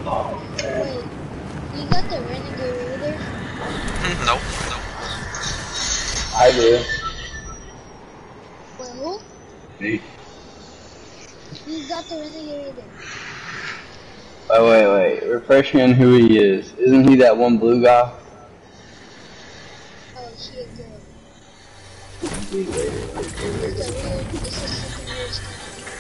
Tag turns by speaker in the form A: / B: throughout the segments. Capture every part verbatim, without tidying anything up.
A: Oh, man.
B: Wait, you got the Renegade Raider?
C: Nope. Nope.
A: I do.
B: Wait, who?
A: Me.
B: You got the Renegade Raider.
A: Wait, wait, wait. Refresh me on who he is. Isn't he that one blue guy?
B: Oh, she a girl.
A: Blue Raider, Raider,
B: It's
A: Raider.
B: a weird, it's a super weird skin.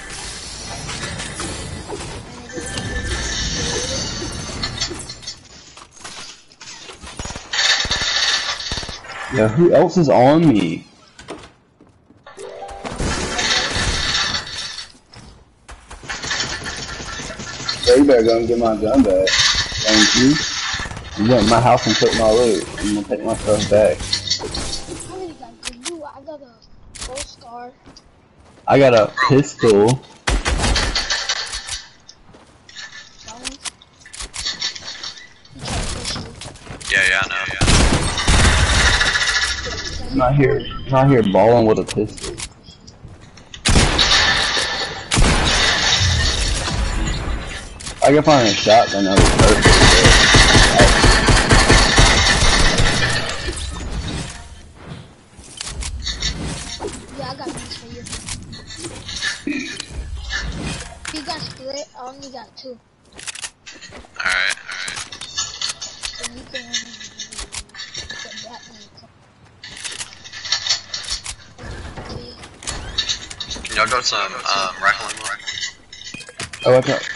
A: Yeah, who else is on me? Yeah, you better go and get my gun back. Thank you. You went to my house and took my loot. I'm gonna take my stuff back.
B: How many guns do you? I got a full star.
A: I got a pistol.
B: Guns. He tried to push you.
C: Yeah, yeah, I know. Yeah.
A: I'm not here, I'm not here balling with a pistol. I can find a shotgun that was perfect.
B: Yeah, I got guns for you. If you got split, I only got two.
C: Alright, alright.
B: So you can get that one.
C: Can y'all go to some um, rifling?
A: Oh, what's up?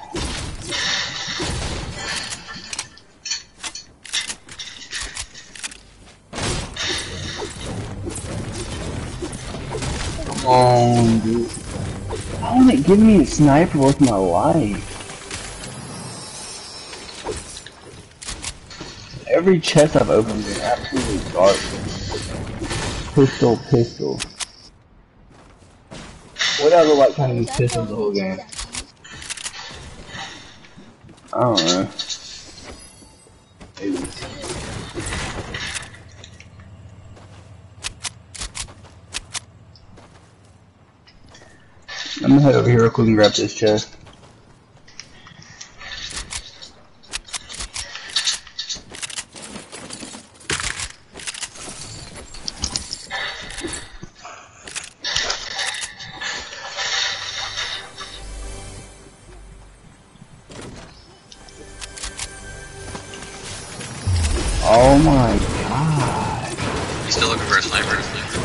A: Come on, dude. How did it give me a sniper with my life? Every chest I've opened is absolutely dark. Pistol, pistol. What I look like trying to use pistols the whole game? I don't know. Maybe. I'm gonna head over here real quick and grab this chest. Oh my god.
C: You still looking for a sniper?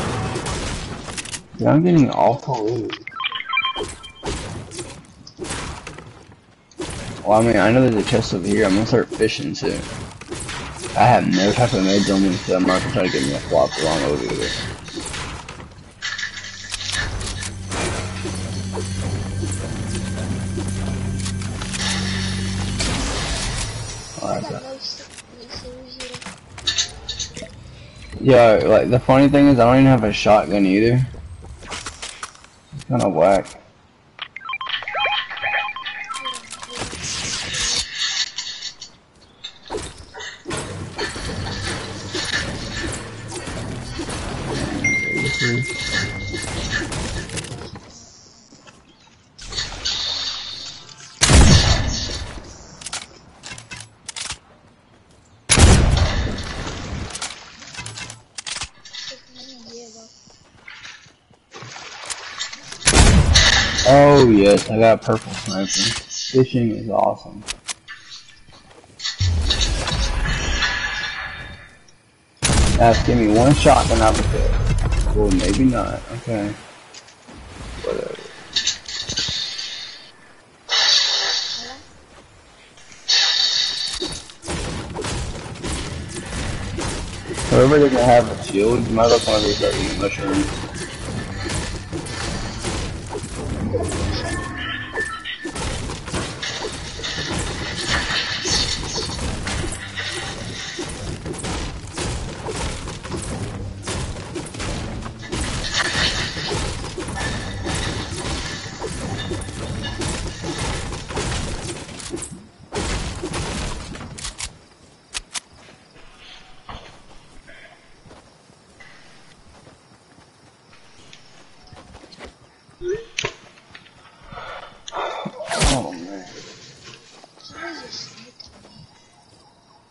A: Dude, I'm getting awful loot. Well, I mean, I know there's a chest over here. I'm gonna start fishing soon. I have no type of meds on me, so I'm not gonna try to get me a flop along over here. Alright, so. Yeah, like, the funny thing is, I don't even have a shotgun either. It's kinda whack. Oh yes, I got purple sniper. Fishing is awesome. Now give me one shot and I'll be good. Well, maybe not. Okay. Whatever. Whoever doesn't have a shield, you might as well want to start eating mushrooms.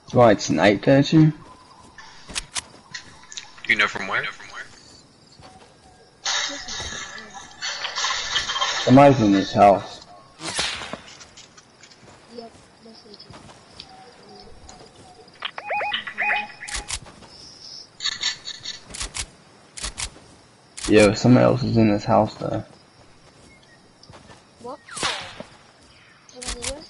A: Somebody sniped at you?
C: You know from where? From where?
A: Somebody's in this house.
B: Yep, definitely too.
A: Yo, somebody else is in this house though.
B: What? Somebody where?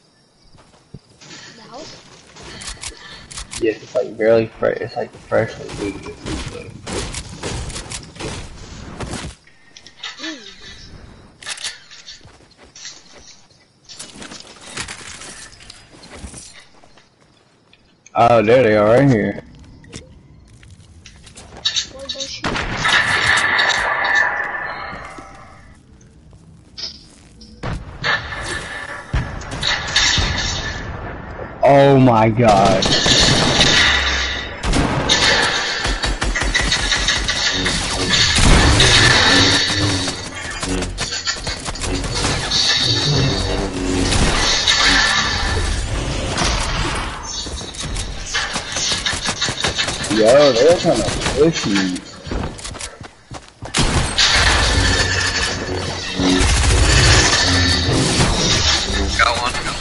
B: In the house?
A: Yes, it's like barely fresh. It's like freshly looted.
B: Ooh.
A: Oh, there they are, right here.
B: Where'd they shoot?
A: Oh my god. Yo, they're trying to push me.
C: Got one. Got one.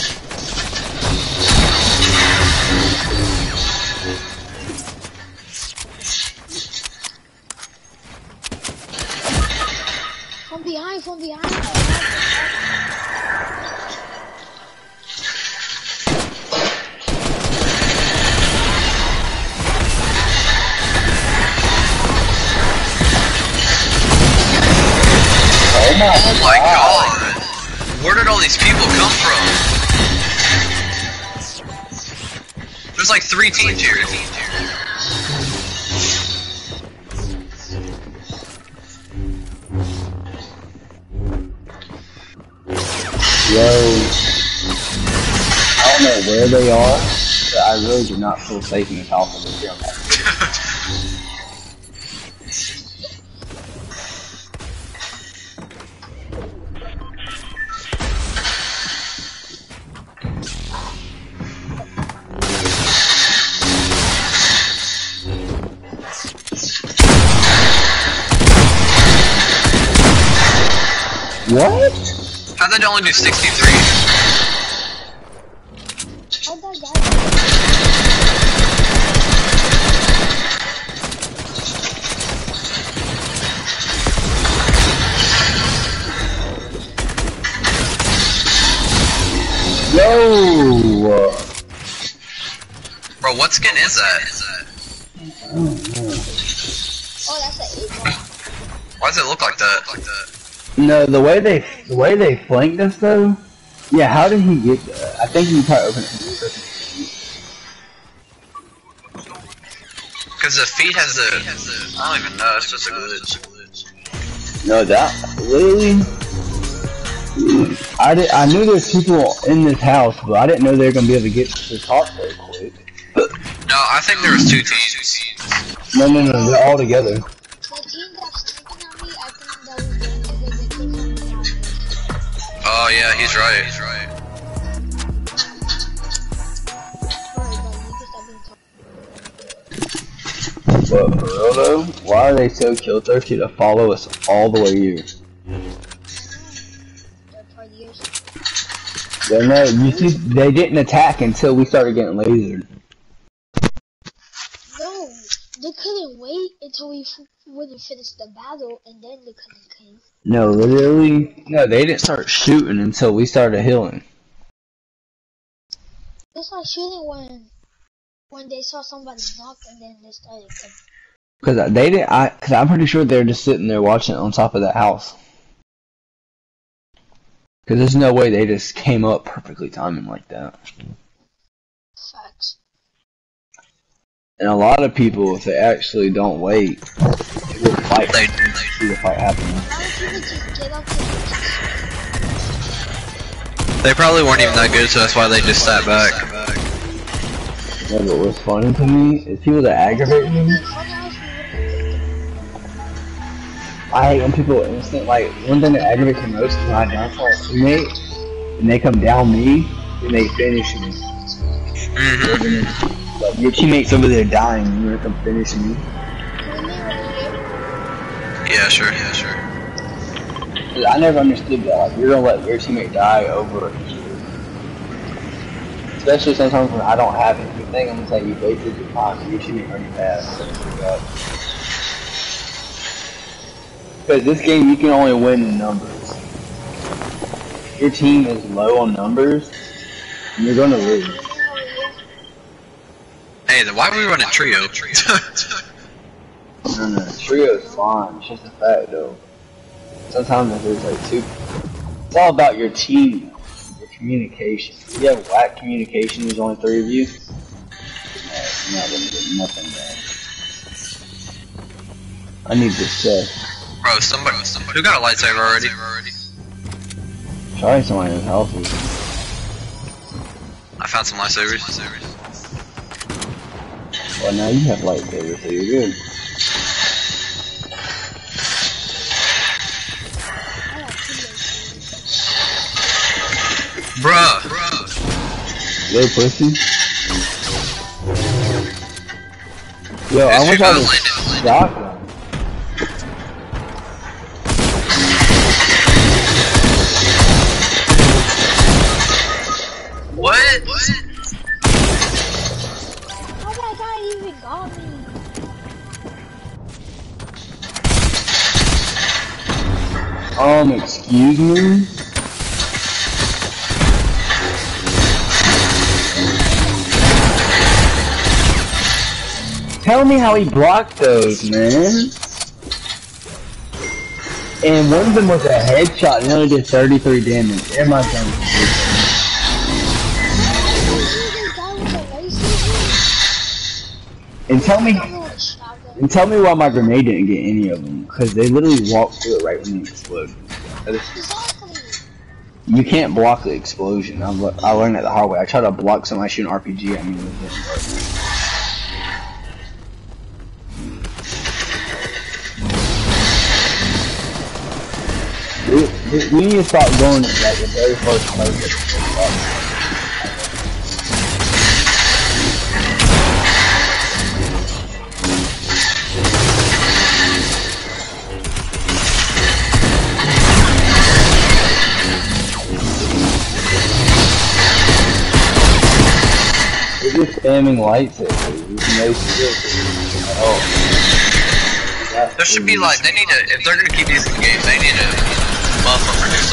B: From behind, from behind.
A: Oh my,
C: Oh my god! Where did all these people come from? There's like three teams here.
A: Yo, I don't know where they are, but I really do not feel safe in this house with this young. What?
C: How'd that only do sixty-three?
B: How'd that guy?
A: Yo!
C: Bro, what skin is that?
B: Oh, that's an eight ball.
C: Why does it look like that? Like that?
A: No, the way they the way they flanked us though. Yeah, how did he get that? I think he probably opened it.
C: Because the feet has a, I don't even know, it's just a glitch.
A: No, that really. I did. I knew there's people in this house, but I didn't know they were gonna be able to get to the top so quick.
C: No, I think there was two teams.
A: No, no, no, they're all together.
B: The team that's sniping at me, I think that was the the the team from the house.
C: Oh yeah, he's right. He's right.
B: Alright, but you can stop being talk.
A: But for real though, why are they so kill thirsty to follow us all the way here?
B: Third partiers.
A: They know, you see, they didn't attack until we started getting lasered.
B: No, they couldn't wait until we f wouldn't finish the battle, and then they couldn't came.
A: No, literally, no, they didn't start shooting until we started healing.
B: They started shooting when when they saw somebody knock, and then they started coming.
A: Cause they didn't, I, cause I'm pretty sure they're just sitting there watching it on top of that house. Cause there's no way they just came up perfectly timing like that.
B: Facts.
A: And a lot of people, if they actually don't wait, they will fight.
C: They,
A: See the fight happen.
B: Why would people just get up and
C: they probably weren't even that good, so that's why they just sat back.
A: Yeah, but what's funny to me is people that aggravate me. I hate when people instant, like, one thing that aggravates me most is when I down for a teammate, and they come down me, and they finish me.
C: Mm-hmm.
A: Like, your teammates over there dying, and you're gonna come finish me.
B: Kill me right here.
C: Yeah, sure, yeah, sure.
A: I never understood that. Like, you're gonna let your teammate die over you. Especially sometimes when I don't have anything, I'm gonna say you wasted your time. Your teammate already passed. Because this game, you can only win in numbers. If your team is low on numbers, you're gonna lose.
B: Kill me over here.
C: Hey, then why are we running trio?
A: No, no, trio's fine. It's just a fact, though. Sometimes if there's like two, it's all about your team, your communication. If you have whack communication, there's only three of you. No, you're not gonna get nothing done. I need this set.
C: Bro, somebody, somebody, who got a lightsaber already?
A: Try somebody in houses.
C: I found some lightsabers.
A: Well, now you have lightsabers, so you're good.
B: I got two lightsabers.
C: Bruh.
A: Little pussy. Yo, I
C: Yes,
A: wish
C: you
A: I
C: guys
A: was
C: landed.
A: shotgun.
C: What? What?
B: How that guy even got me?
A: Um, excuse me? Tell me how he blocked those, man. And one of them was a headshot and he only did thirty-three damage. Am I done?
B: This guy with a lightsaber?
A: And tell me,
B: I don't know what a shotgun.
A: and tell me why my grenade didn't get any of them. Because they literally walked through it right when it exploded. That is-
B: Exactly.
A: You can't block the explosion. I, le- I learned that the hard way. I tried to block somebody shooting R P G at me and it didn't work. We, we- we need to stop going to like the very first place. We're just spamming lightsabers. There's no skill at all. That's
C: There should be like, they need to, if they're gonna keep using the game, they need to buff or produce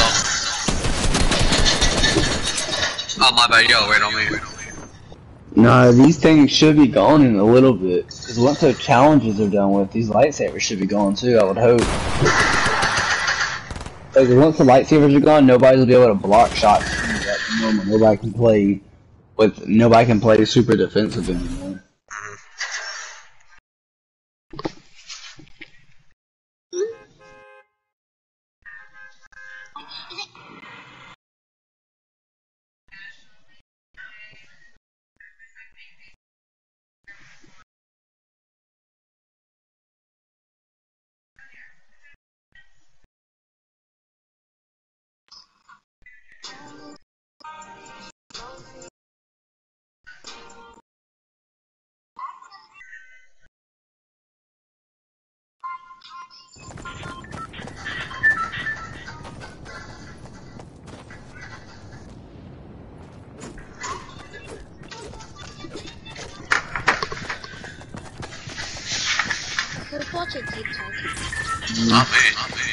C: something. Oh my bad, yo, wait on me.
A: No, these things should be gone in a little bit. Because once those challenges are done with, these lightsabers should be gone too, I would hope. Like, once the lightsabers are gone, nobody will be able to block shots like normal. Nobody can play with, nobody can play super defensive anymore.
B: Who's watching TikTok?
C: Not me, not me.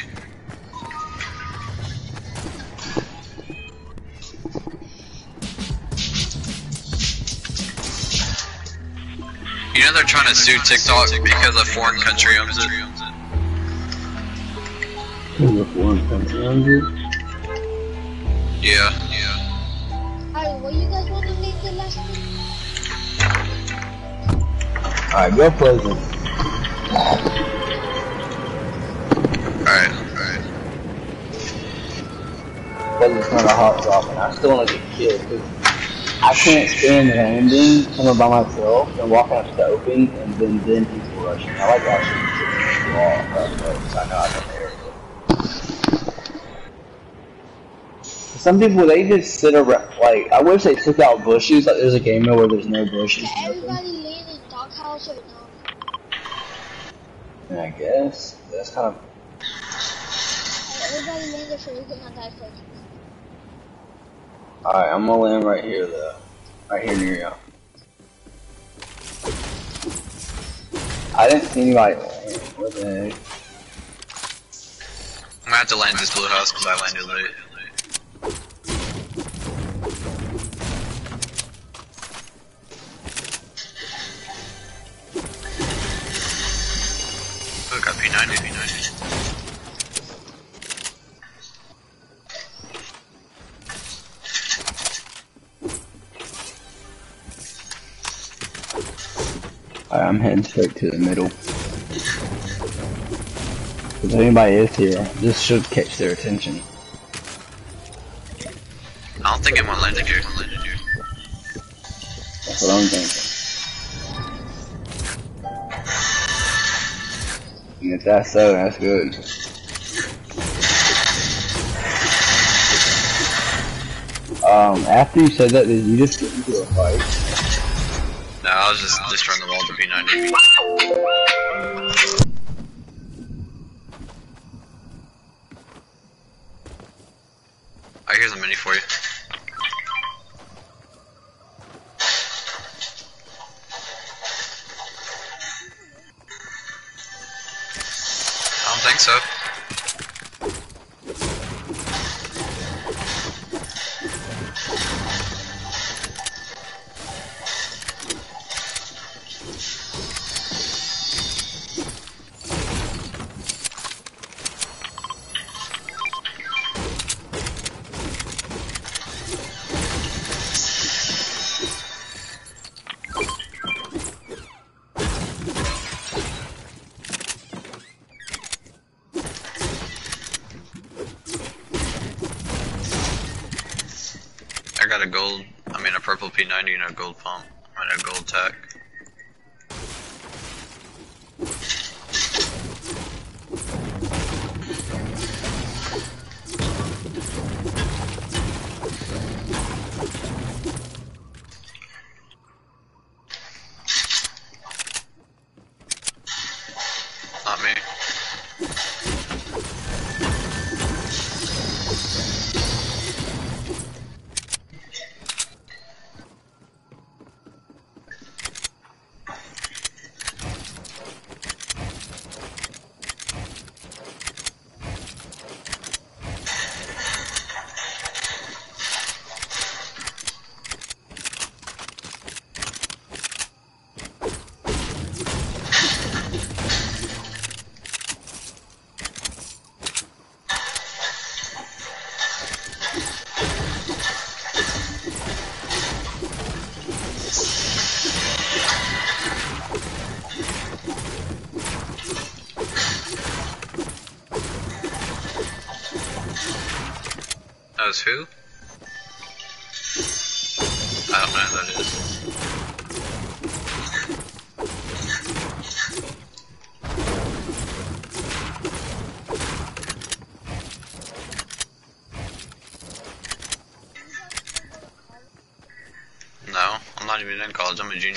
C: You know they're trying to sue TikTok because a foreign country owns it. Yeah, yeah.
B: Alright, what you guys want to name the last one?
A: Alright, go Pleasant.
C: Alright, alright.
A: Pleasant's not a hot drop, and I still want to get killed. Cause I can't stand landing coming by myself and walking up to the open and then then people rushing. I like actually sitting in the wall, so I know I don't hear it. some people they just sit around. Like I wish they took out bushes. Like there's a game mode where there's no bushes.
B: Okay, everybody land in doghouse or no?
A: And I guess that's kind of.
B: Everybody landed so we cannot die first.
A: Alright, I'm gonna land right here though. Right here near y'all. I didn't see anybody land. What the heck?
C: I'm gonna have to land this blue house because I landed late. Oh, got P ninety, P ninety.
A: Alright, I'm heading straight to the middle. If anybody is here, this should catch their attention.
C: I don't think anyone landed here. Landed here.
A: That's what I'm thinking. And if that's so, that's good. Um, after you said that, did you just get into a fight?
C: No, I was just destroying the wall to P ninety. Alright, here's a mini for you. I don't think so. I got a gold, I mean a purple P ninety and a gold pump, and a gold tack. Not me. That was who? I don't know who that is. No, I'm not even in college, I'm a junior.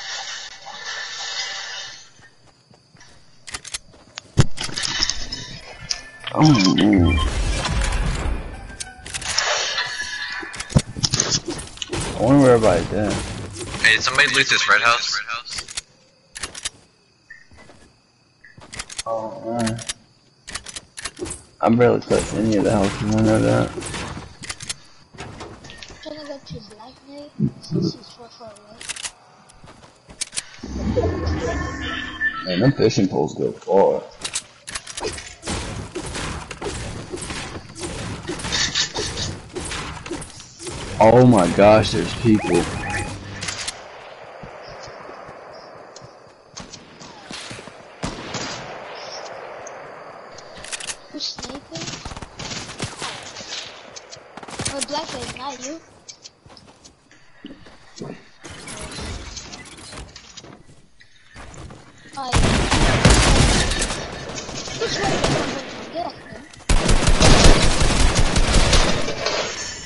A: Oh, man. I wonder where everybody's at.
C: Hey, did somebody loot this red house? Red house?
A: Oh, man. I barely touched any of the houses, I know that.
B: I'm trying to go to Black Knight since he's far far away.
A: Man, them fishing poles go far. Oh my gosh, there's people.
B: Who's sniping? Oh, Black Knight, not you. Oh, yeah. Which way? Get off him.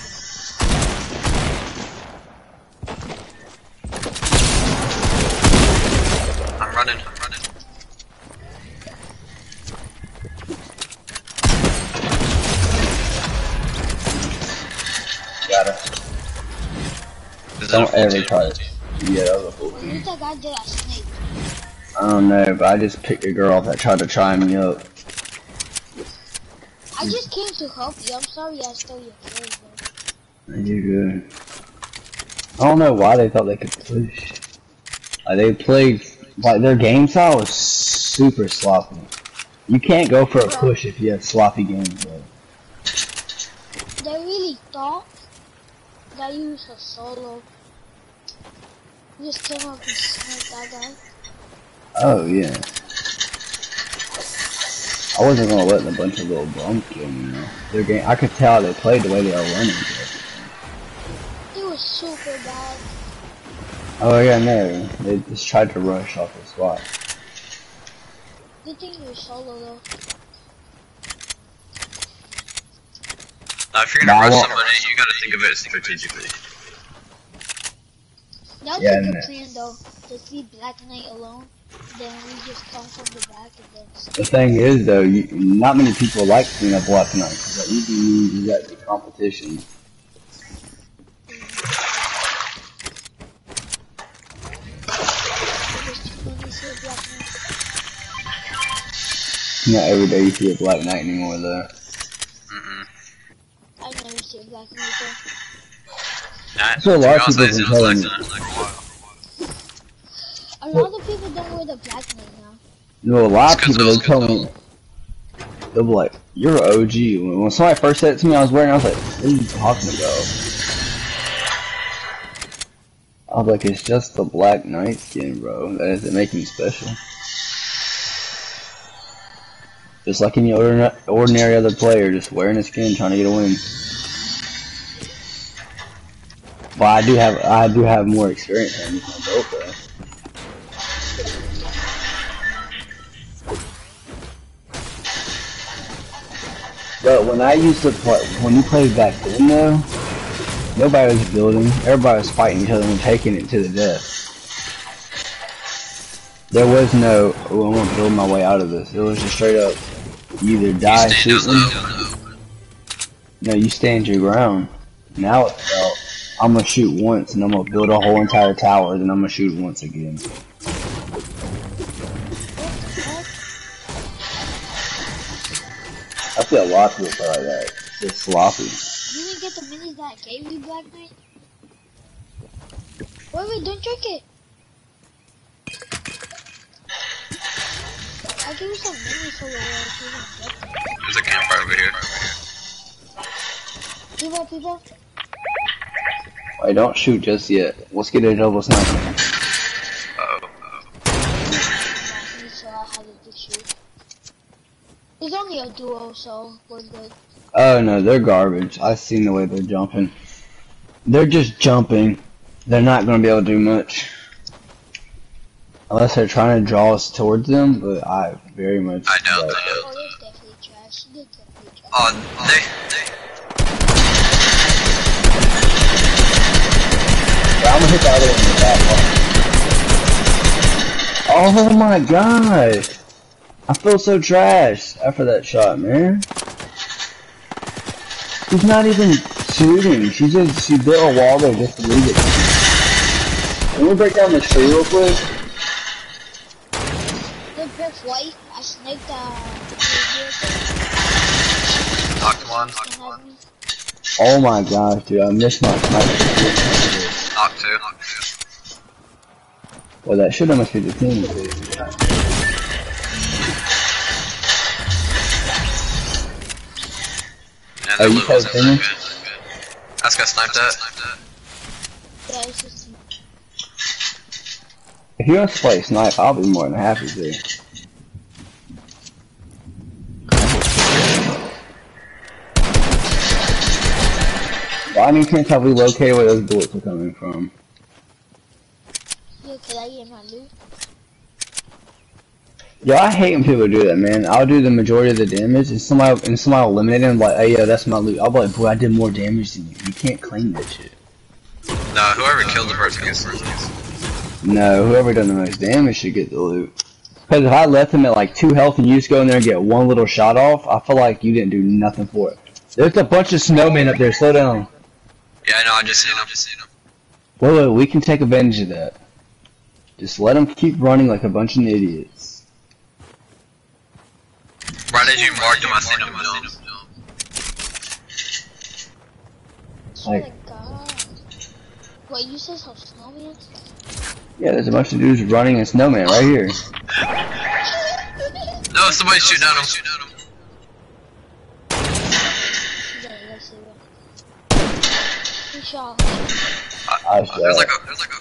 C: Is that a
A: Don't
C: full
A: ever
C: team?
A: try it. Yeah, that was a full
B: What
A: team.
B: did that guy do? I snaked.
A: I don't know, but I just picked a girl that tried to try me up.
B: I just came to help you. I'm sorry I stole your kills, bro.
A: You're good. I don't know why they thought they could push. Like, they played, like, their game style was super sloppy. You can't go for a push if you have sloppy games, bro.
B: They really thought that you was a solo. You just came up and sniped that guy.
A: Oh, yeah. I wasn't gonna let a bunch of little bums kill me, you know. Their game, I could tell they played the way they were running.
B: It was super bad.
A: Oh, yeah, no. They just tried to rush off the spot.
B: Good thing you're solo though.
C: Now, if you're
A: Nah,
C: gonna
A: I
C: rush
A: won't-
C: somebody, you gotta think of it strategically.
B: That was
A: Yeah,
B: a good
A: no.
B: plan though. To leave Black Knight alone. Then we just come from the back and then
A: The thing is, though, you, not many people like seeing a Black Knight, because that usually means you got the competition. Not every day you see a Black Knight anymore, though.
C: Mm-mm.
B: I never see a Black Knight though.
C: Nah,
A: That's what a
C: to
A: lot
C: be
A: of
C: honest,
A: people
C: I
A: have been
C: didn't
A: telling
C: select
A: me.
C: it in like a while.
B: A lot of people don't wear the Black Knight now.
A: You know, a lot of
C: It's 'cause
A: people,
C: those
A: they tell me, they'll be like, you're an O G. When, when somebody first said it to me, I was wearing it, I was like, what are you talking about? I was like, it's just the Black Knight skin, bro. That doesn't make me special. Just like any ordinary, ordinary other player, just wearing a skin, trying to get a win. But I do have, I do have more experience than you can both, though. But when I used to play, when you played back then, though, nobody was building. Everybody was fighting each other and taking it to the death. There was no, oh, I want to build my way out of this. It was just straight up, you either die
C: You stand
A: shooting.
C: down
A: No, you stand your ground. Now it's about, I'm gonna shoot once and I'm gonna build a whole entire tower, then I'm gonna shoot once again. I feel a lot of people play like that. It's just sloppy.
B: You didn't get the minis that I gave you, Black Knight? Wait, wait, don't drink it. I gave you some minis for the if you didn't get them.
C: There's a campfire over here.
B: People, people.
A: Wait, don't shoot just yet. Let's get a double sniper.
C: Uh-oh.
B: So I had to shoot. There's only a duo, so we're good.
A: Oh no, they're garbage. I've seen the way they're jumping. They're just jumping. They're not gonna be able to do much. Unless they're trying to draw us towards them, but I very much
C: I doubt
A: doubt
C: that.
B: Oh, they're definitely trash. They're definitely trash.
C: Oh, they, they,
A: Yeah, I'm gonna hit the other one in the back. Oh my gosh! I feel so trash after that shot, man. She's not even shooting. She just she built a wall there just to leave it. Can we break down this tree real quick?
B: They're both white. I sniped the.
C: knocked one, knocked one.
A: Oh my gosh, dude! I missed my sniper.
C: Knocked two, knocked two.
A: Well, that should have must be the team. Dude.
C: Yeah,
A: Oh,
C: the
A: you
C: loot wasn't
A: played
C: that
A: Phoenix?
C: good. That's got sniped at.
B: Yeah, it's just.
A: If you want to play snipe, I'll be more than happy to. By any chance have we located where those bullets are coming from?
B: Yeah, can I get my loot?
A: Yo, I hate when people do that, man. I'll do the majority of the damage, and somebody and somebody will eliminate him, like, hey, yo, that's my loot. I'll be like, boy, I did more damage than you. You can't claim that shit.
C: No, whoever killed the person gets the loot.
A: No, whoever done the most damage should get the loot. Because if I left him at like two health and you just go in there and get one little shot off, I feel like you didn't do nothing for it. There's a bunch of snowmen up there. Slow down.
C: Yeah, I know, I just seen him, just seen him.
A: Wait, wait, we can take advantage of that. Just let them keep running like a bunch of idiots.
C: Right as you marked him, I seen him jump.
B: Oh my god. Wait, you said some snowman?
A: Yeah, there's a bunch of dudes running a snowman right here.
C: No, somebody's shooting at him.
B: Yeah, let's see what. He shot.
A: I
C: Uh, there's like a, there's like a.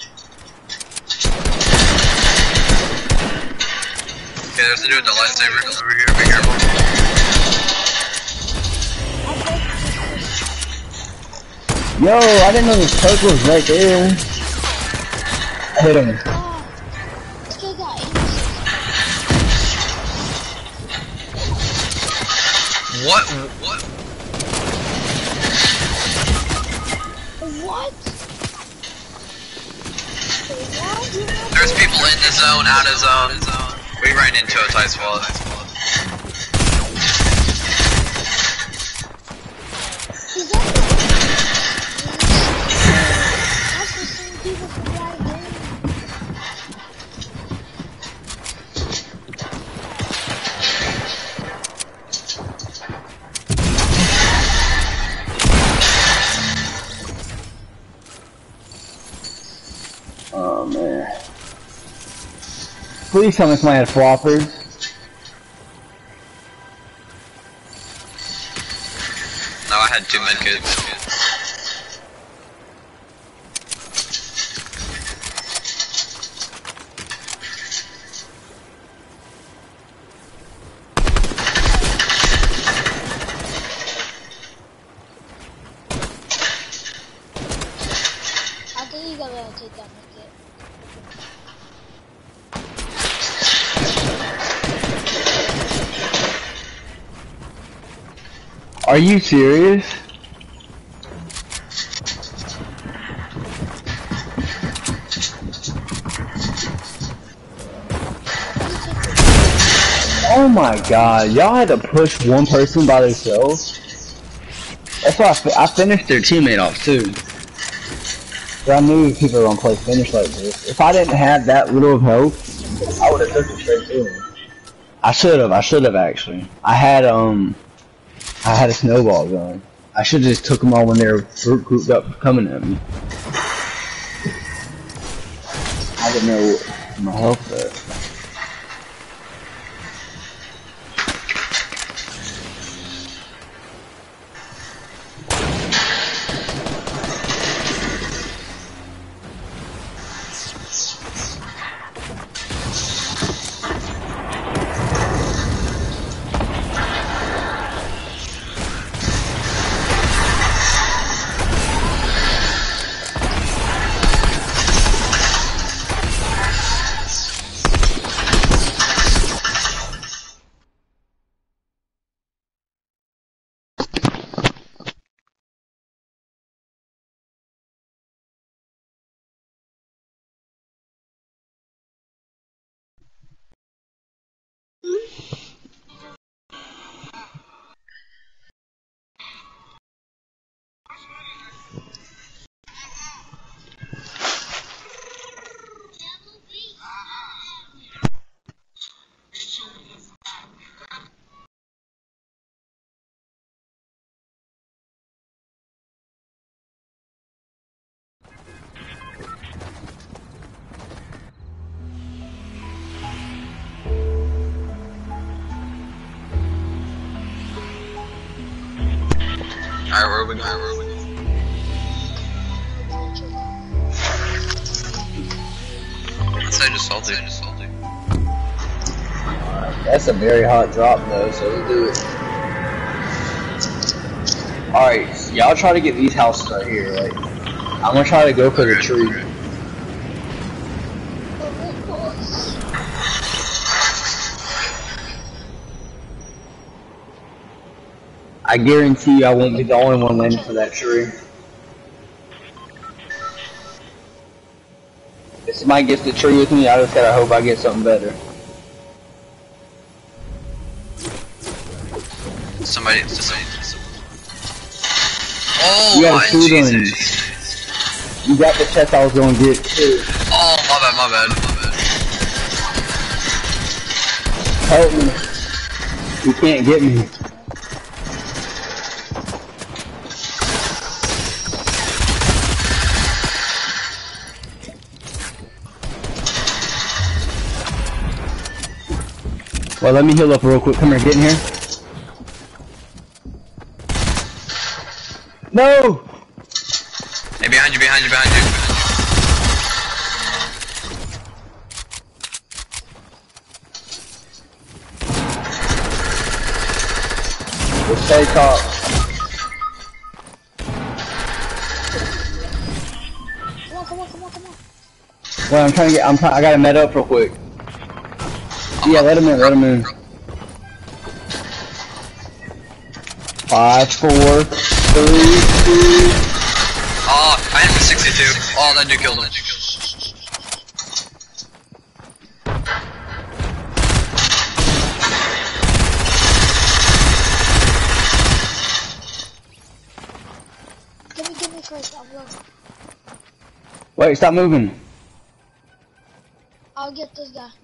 C: Okay, there's a dude with the lightsaber over here. Be careful.
A: Yo, I didn't know this turtle was right there. I hit him.
B: Oh, this guy got
C: What? What?
B: What? What?
C: There's people in the zone, out of zone. We ran into a tight spot.
B: Is that the That's the same people from right here.
A: Oh man. Please tell me somebody had floppers.
C: No, I had two medkits.
B: I think you gotta take that ticket.
A: Are you serious? Oh my god, y'all had to push one person by themselves? That's why I, fi I finished their teammate off too. But I knew people were gonna play finish like this. If I didn't have that little of health, I would have took it straight to him. I should have, I should have actually. I had, um, I had a snowball gun. I should have just took them all when they were grouped up coming at me. I didn't know my health there.
C: Alright, where are we going? Where are we going? Let's say just salty. Just salty.
A: That's a very hot drop though, so let's do it. Alright, y'all try to get these houses right here, right? I'm gonna try to go for the tree. I guarantee you I won't be the only one landing for that tree. If somebody gets the tree with me, I just gotta hope I get something better.
C: Somebody, somebody. Oh
A: You gotta
C: my
A: shoot 'em.
C: Jesus!
A: You got the chest I was gonna get too.
C: Oh, my bad, my bad, my bad.
A: Help me. You can't get me. Well, let me heal up real quick. Come here, get in here. No!
C: Hey, behind you, behind you, behind you.
A: Let's stay top.
B: Come on, come on, come on, come on.
A: Well, I'm trying to get. I'm trying. I gotta med up real quick. Yeah, let him in. Let him in. Five, four, three, two.
C: Oh, I hit him for sixty-two. Oh, that dude killed him.
B: Give me, give me first. I'll blow.
A: Wait, stop moving.
B: I'll get this guy.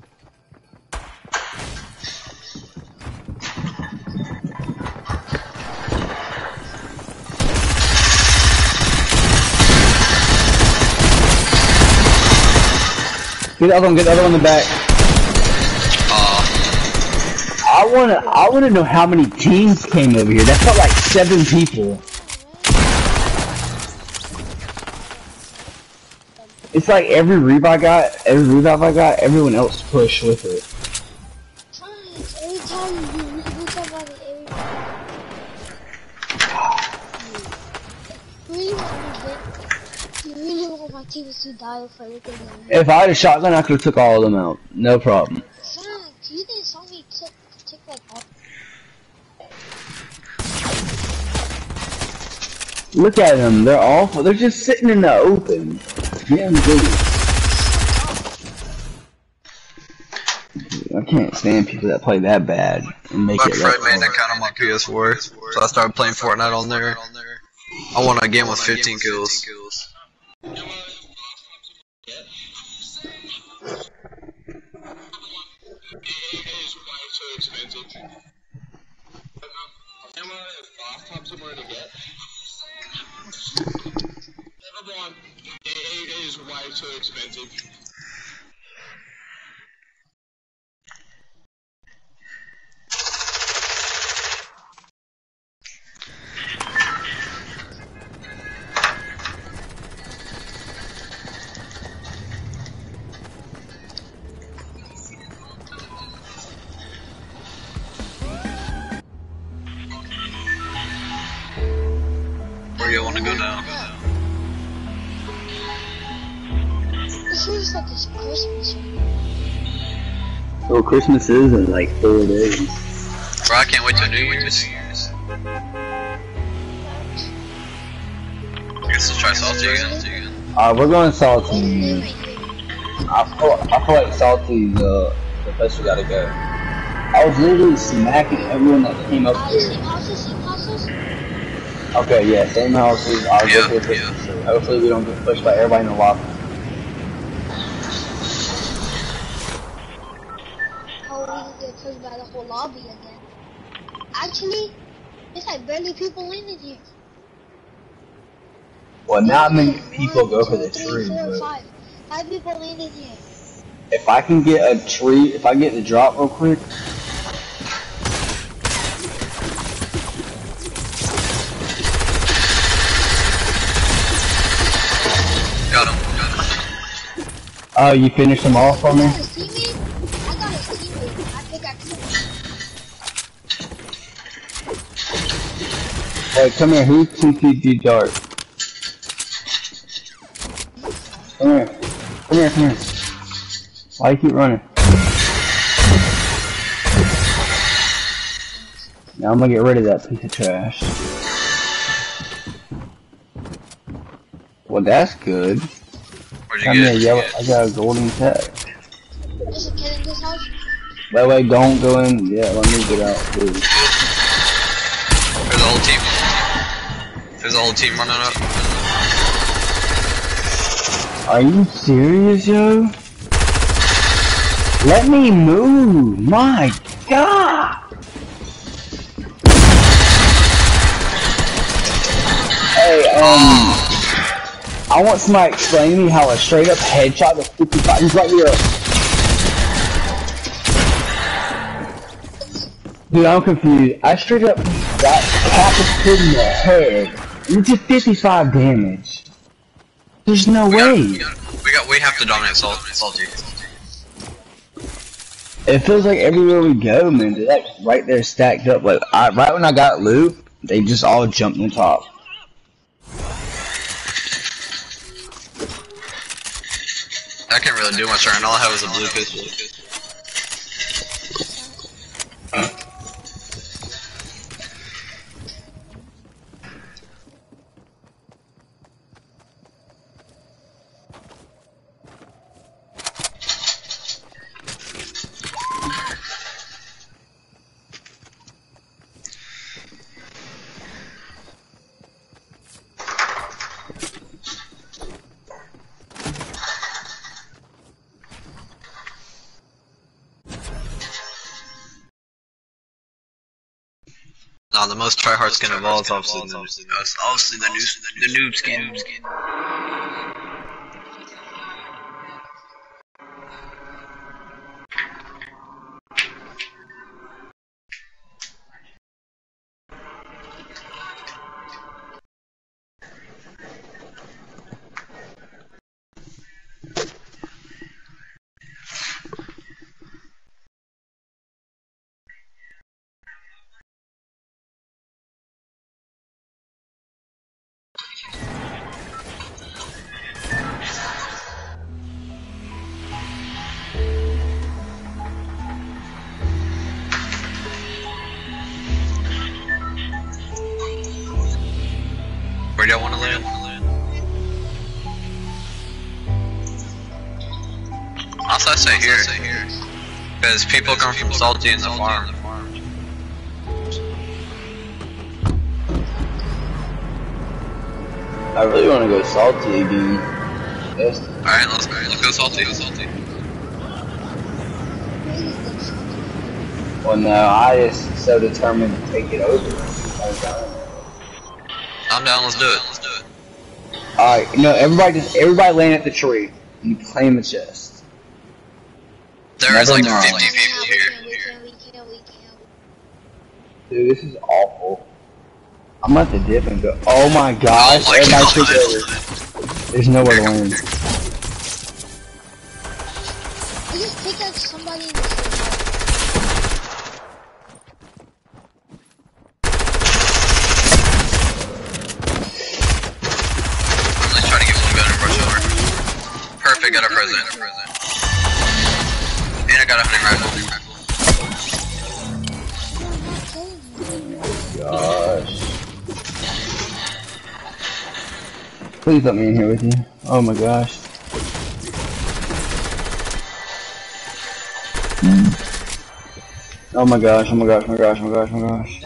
A: Get the other one. Get the other one in the back.
C: Uh,
A: I wanna. I wanna know how many teams came over here. That felt like seven people. It's like every revive I got, every revive I got, everyone else pushed with it.
B: Thanks. Every time you do something, every You really want me to get, you really want my teammates to die for everything that we
A: If I had a shotgun, I could have took all of them out. No problem.
B: Thanks. You didn't saw me took, took like all.
A: Look at them. They're awful. They're just sitting in the open. Damn good. I can't stand people that play that bad and make
C: my
A: it
C: friend
A: that
C: made an
A: hard.
C: account on my P S four, so I started playing Fortnite on there. I won a game with fifteen kills.
D: Is way too expensive.
C: Where do you want to go now?
B: It feels like it's Christmas.
A: Well, Christmas is in like four days.
C: Bro, I can't wait till New Year's. I guess we'll try salty again.
A: Uh, we're going
B: What's
A: salty.
B: the name right here?
A: I feel, I feel like salty's uh, the place we gotta go. I was literally smacking everyone that came up
B: Uh,
A: here.
B: same houses, same houses?
A: Okay, yeah, same houses. I'll
C: Yeah,
A: go to the Christmas tree. Hopefully we don't get pushed by everybody in the lobby.
B: Oh, we can get pushed by the whole lobby again. Actually, there's like barely people in here.
A: Well, not many people
B: One,
A: go for
B: two,
A: the
B: three,
A: tree,
B: four,
A: but
B: five. Five people in here.
A: if I can get a tree, if I get the drop real quick,
C: Got him. Got him.
A: oh, you finished them off for me?
B: I got his teammate. I got his teammate. I pickaxe him.
A: Hey, come here. Who's T T G Dart? Come here. Come here, come here. Why you keep running? Now I'm gonna get rid of that piece of trash. Well, that's good.
C: Where'd
A: I
C: you
A: mean, a
C: get?
A: yellow, I got a golden tag.
B: There's a kid in this house.
A: Wait, wait, don't go in. Yeah, let me get out, please.
C: There's a whole team. There's a whole team running up.
A: Are you serious, yo? Let me move! My God! Hey, um... I want somebody to explain to me how a straight up headshot with fifty-five... He's right here. Dude, I'm confused. I straight up got Kappa's hit in the head. And it did fifty-five damage. There's no
C: we
A: way.
C: Got, we, got, we got. We have to dominate Salt, Salty.
A: It feels like everywhere we go, man, they're like right there stacked up. Like I, right when I got loot, they just all jumped on top.
C: I can't really do much right now. All I have is a blue pistol. No, the most tryhard skin of all is obviously the, obviously the, new, the noob skin. Where do y'all want to land? Also, I say here, because people come from Salty and the farm.
A: I really want to go Salty again. Yes.
C: Alright, let's, let's go Salty, go Salty.
A: Well, no, I just so determined to take it over.
C: I'm down, let's do it, let's do it.
A: Alright, no, everybody just, everybody land at the tree. And you claim the chest.
C: There is like
A: Never mind.
C: fifty people here.
B: We can, we can, we can.
A: Dude, this is awful. I'm about to dip and go. Oh my gosh,
C: Oh my
A: everybody
C: God.
A: take over. There's nowhere to land.
B: I just picked up somebody in the same
C: Let's try to get one gun and rush over. Perfect, got a present, got a present. And I got a hunting rifle.
A: Gosh. Please let me in here with you. Oh my gosh. Oh my gosh, oh my gosh, oh my gosh, oh my gosh, oh my gosh.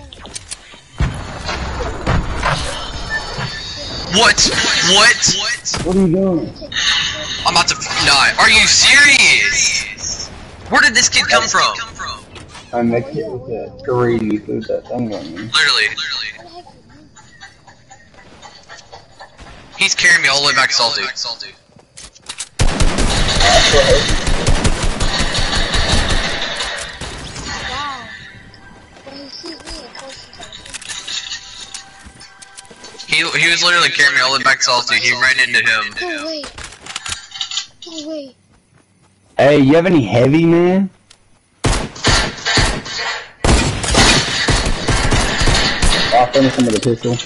C: What? What? What?
A: What are you doing?
C: I'm about to die. Are you serious? Where did this kid come from?
A: I met it with that greedy food that thing on me.
C: Literally, literally. He's carrying me all the way back to Salty.
B: Wow. When he sees me, of course he's
C: He he was literally carrying me all the way back to Salty. He ran into him.
B: Oh wait. Oh wait.
A: Hey, you have any heavy, man? I'll finish him with a pistol.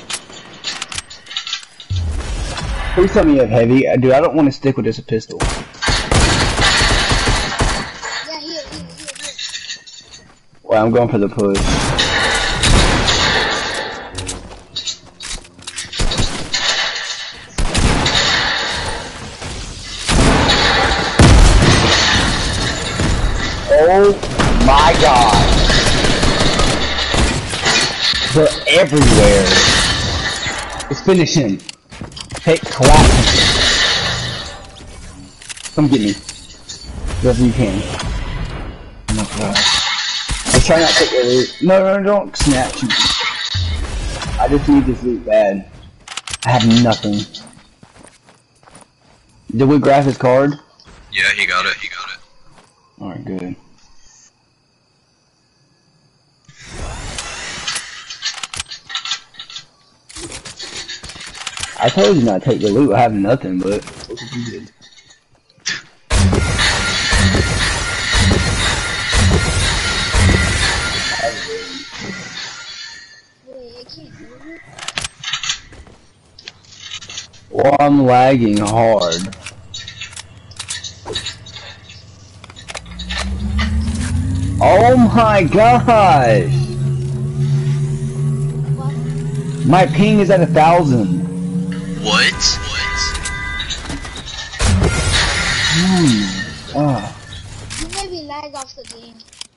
A: Please tell me you have heavy. Uh, Dude, I don't want to stick with just a pistol.
B: Yeah, here, here, here, here.
A: Well, I'm going for the push. Oh my god. They're everywhere. Let's finish him. Take collapse. Come get me. Whatever you can. Oh my god. I'm trying not to take your loot. No, no, don't snatch me. I just need this loot bad. I have nothing. Did we grab his card?
C: Yeah, he got it, he got it.
A: Alright, good. I told you not to take the loot, I have nothing, but look what you did. Well, I'm lagging hard. Oh my gosh! My ping is at a thousand.
C: What? What?
A: Hmm. Ah.
B: You maybe lag off the game.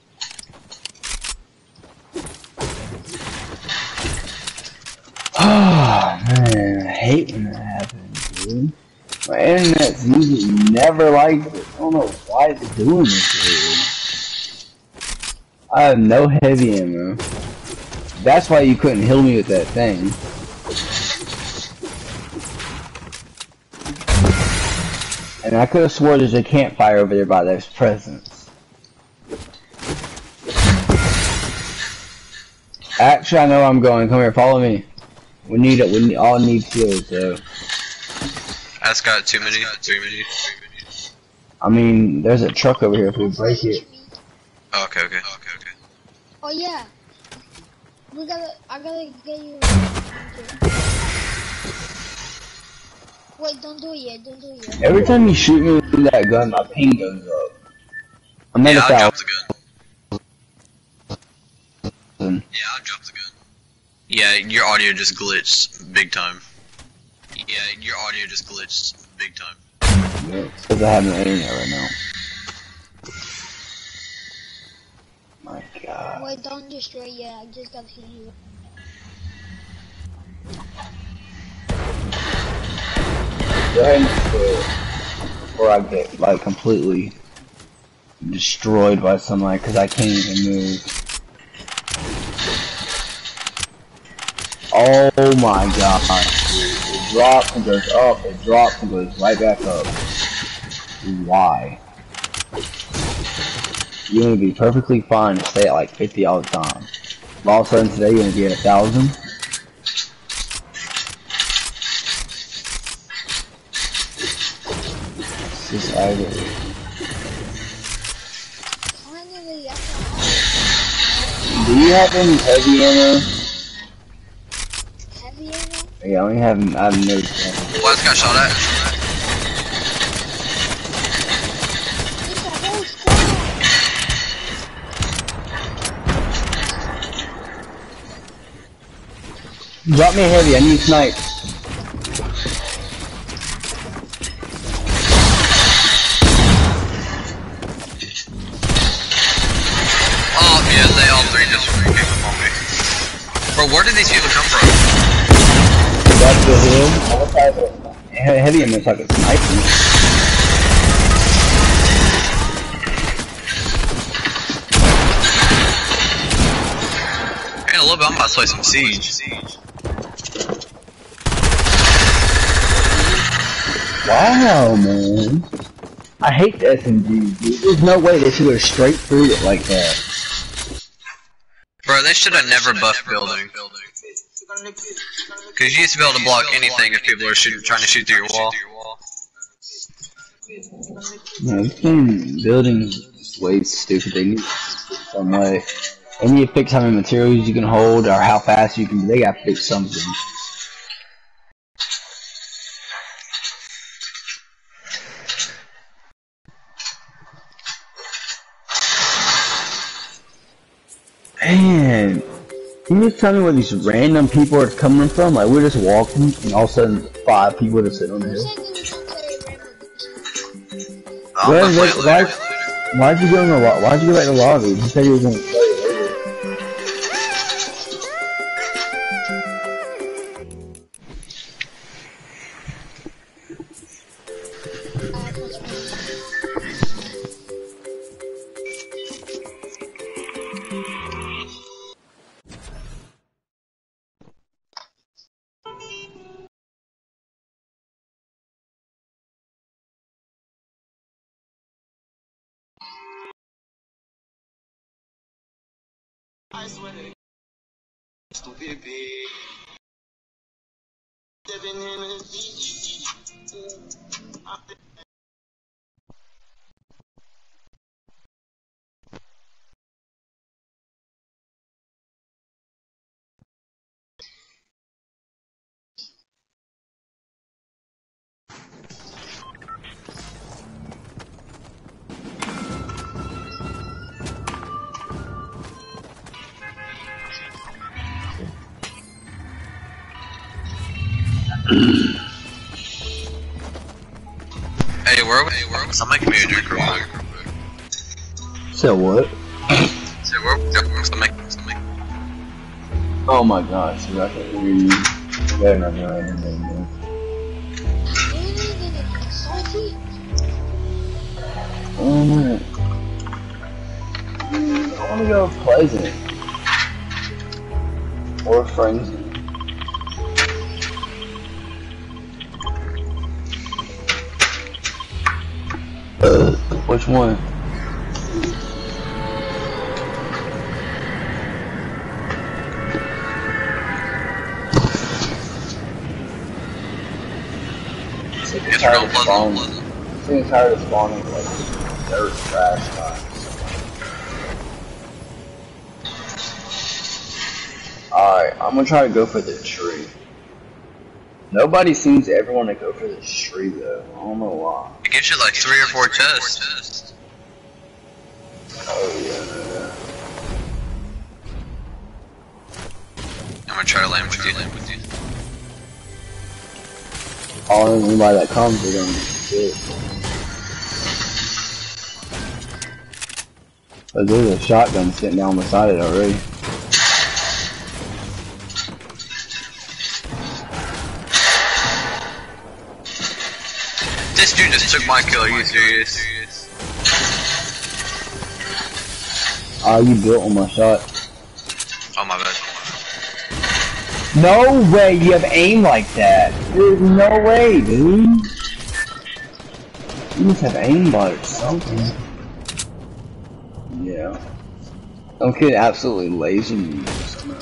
A: Oh man, I hate when that happens, dude. My internet's usually never like this. I don't know why it's doing this, dude. I have no heavy ammo. That's why you couldn't heal me with that thing. And I could have swore there's a campfire over there by their presence. Actually, I know where I'm going. Come here, follow me. We need it. We need, all need shields, though.
C: That's got too many. Too many.
A: I mean, there's a truck over here if we break it.
C: Oh, okay, okay, okay, okay.
B: Oh yeah. We gotta. I gotta get you. Wait, don't do it yet. Don't do it yet.
A: Every time you shoot me with that gun, my ping goes up. I'm at
C: Yeah,
A: a
C: I'll drop
A: thousand.
C: the gun. Yeah, I'll drop the gun. Yeah, your audio just glitched big time. Yeah, your audio just glitched big time.
A: Yeah, because I have no internet right now. My god.
B: Wait, don't destroy it yet. I just gotta hit you.
A: Go ahead and destroy it before I get like completely destroyed by somebody because I can't even move. Oh my god. It drops and goes up, it drops and goes right back up. Why? You're gonna be perfectly fine to stay at like fifty all the time. All of a sudden today you're gonna be at a thousand. It's just aggravating.
B: Finally, I
A: Do you have any heavy ammo?
B: can heavy ammo.
A: Yeah, I only have I have no stuff.
C: Last got shot at.
B: It's a whole squad.
A: Drop me a heavy, I need snipe.
C: Oh, yeah, they all three just came up on me. Bro, where did these people come from?
A: That's the hill. I wish I had a heavy ammo so I could snipe them.
C: Hey, a little bit, I'm about to play some Siege.
A: Wow, man. I hate the S M G, dude. There's no way they should go straight through it like that.
C: Bro, they should have never buffed building. Because you used to be able to block anything if people are shoot, trying to shoot through your wall.
A: No, this game building is way stupid. They need some way. They need to fix how many materials you can hold or how fast you can. They gotta fix something. Man, can you just tell me where these random people are coming from? Like, we're just walking, and all of a sudden, five people are sitting on the
B: You
A: hill.
B: said you was gonna play Rainbow Six.
C: I'm
A: Where-
C: gonna play it
A: why-
C: later.
A: Why'd you go in the lo- Why'd you go back to the lobby? You said you were gonna play it later.
B: Uh, what's wrong?
E: I swear to stupid bitch. Stepping in the
C: Hey, where are we? Hey, where are we? Somebody give me a drink real quick.
A: So what?
C: Say, where are we? Somebody, somebody.
A: Oh my gosh, dude, I can't hear you. You better not do anything, man.
B: Salty?
A: Oh man. I wanna go Pleasant. Or Frenzy. Uh, which one? Sick and
C: Guess we're
A: tired
C: going
A: of
C: Pleasant.
A: spawning.
C: Pleasant.
A: Sick and tired of spawning like dirt trash time. Alright, I'm gonna try to go for the tree. Nobody seems to ever want to go for this tree though. I don't know why.
C: It gives you like three or four chests.
A: Oh yeah, yeah.
C: I'm gonna try to land with you. Land with you.
A: All anybody that comes, they're gonna get shit. But there's a shotgun sitting down beside it already.
C: This dude just took my kill. Are you serious?
A: Oh, you built on my shot.
C: Oh my bad.
A: No way you have aim like that. There's no way, dude. You must have aimbot or something. Yeah. Some kid absolutely lazy me somehow.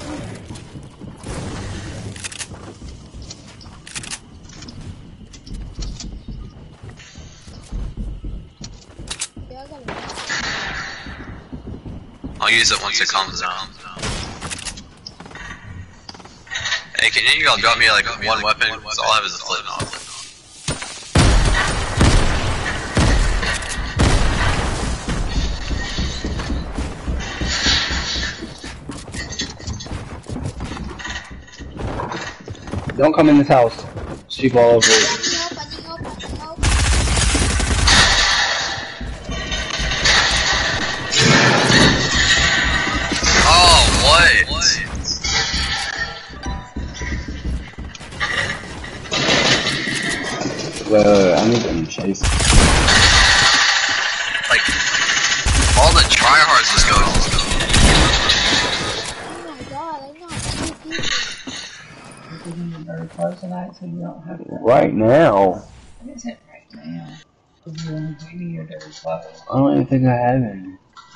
B: Yeah, I got it.
C: I'll use it once it calms down. Hey, can you all drop me like one weapon? Because all I have is a flip knot.
A: Don't come in this house. Sheep all over it.
B: I need help, I need help, I need help.
C: Oh, what?
A: Wait, wait, wait, I need them to chase.
C: Like, all the tryhards just go.
B: Oh my god, I know two people.
F: Very close tonight, so you don't have to.
A: Right now,
F: What is it right now? Because you're only doing your dirty clothes.
A: I don't even think I have any.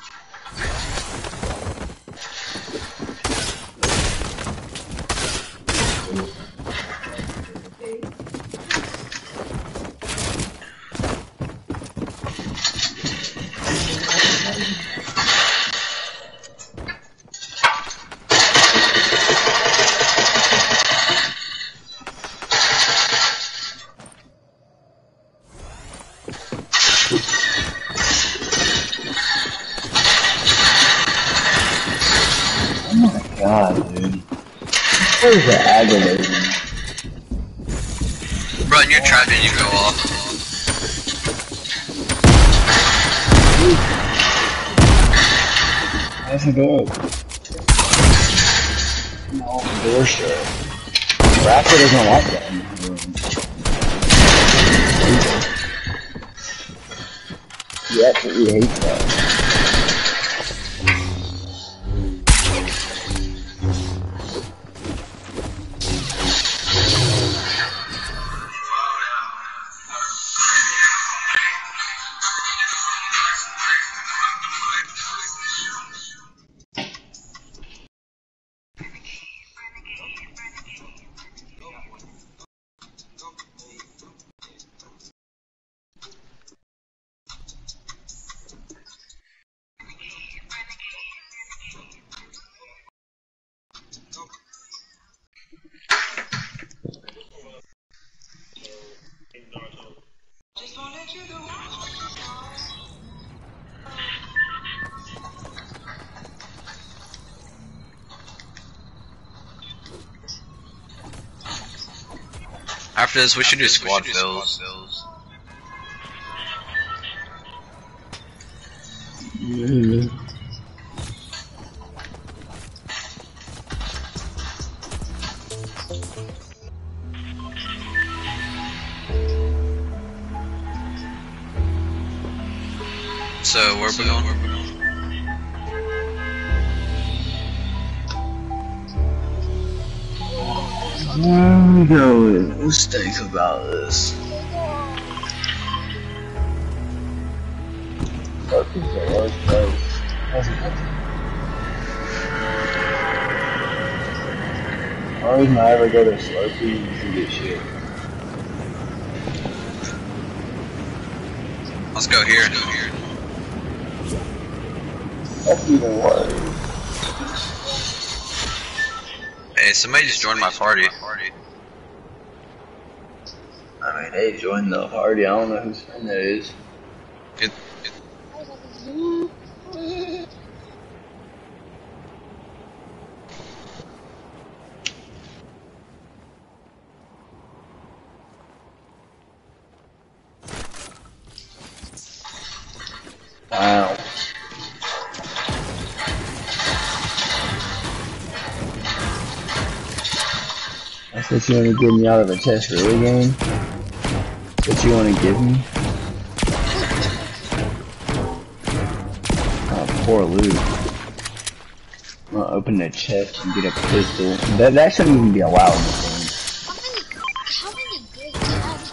A: Oh my god, dude. What is that aggravating?
C: Bro, and you're trapped and you go off.
A: How's it go? No, door shut. Raptor doesn't like that. He absolutely hates that.
C: After this, we should do squad fills.
A: Mm.
C: So where we going?
A: Where are we going? Let's think about this. Slurpee's the worst place. The only reason I ever go to Slurpee is to get shit.
C: Let's go here.
A: That's even worse.
C: Hey, somebody just joined my party.
A: I mean, they joined the party. I don't know whose friend that is.
C: It,
A: Wow. That's what you want to get me out of a test relay game? That's what you want to give me? Oh, poor Luke. I'm gonna open the chest and get a pistol. That, that shouldn't even be allowed in this game.
B: How many, how many great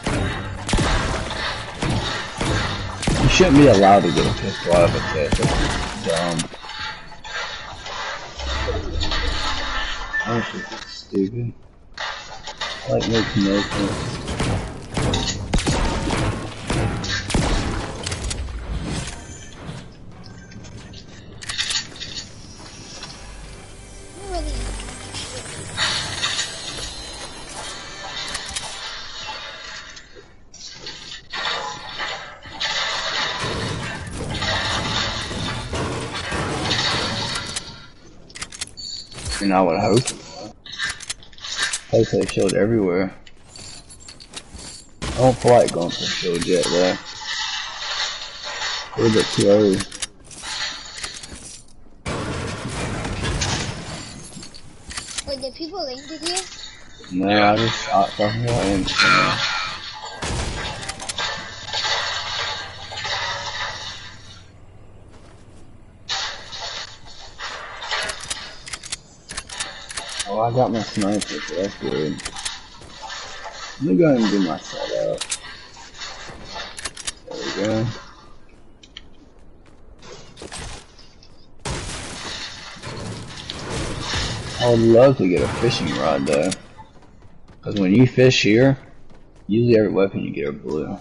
B: tabs?
A: You shouldn't be allowed to get a pistol out of a chest. That's dumb. Honestly, that's stupid. Like, makes no sense. And I would hope. Hopefully shield everywhere. I don't feel like going for shield yet, though. A little bit too early.
B: Wait, did people land it here?
A: No, yeah. I just shot something and
C: uh,
A: oh, I got my sniper, so that's good. Let me go ahead and do my setup. There we go. I would love to get a fishing rod though. Because when you fish here, usually every weapon you get are blue.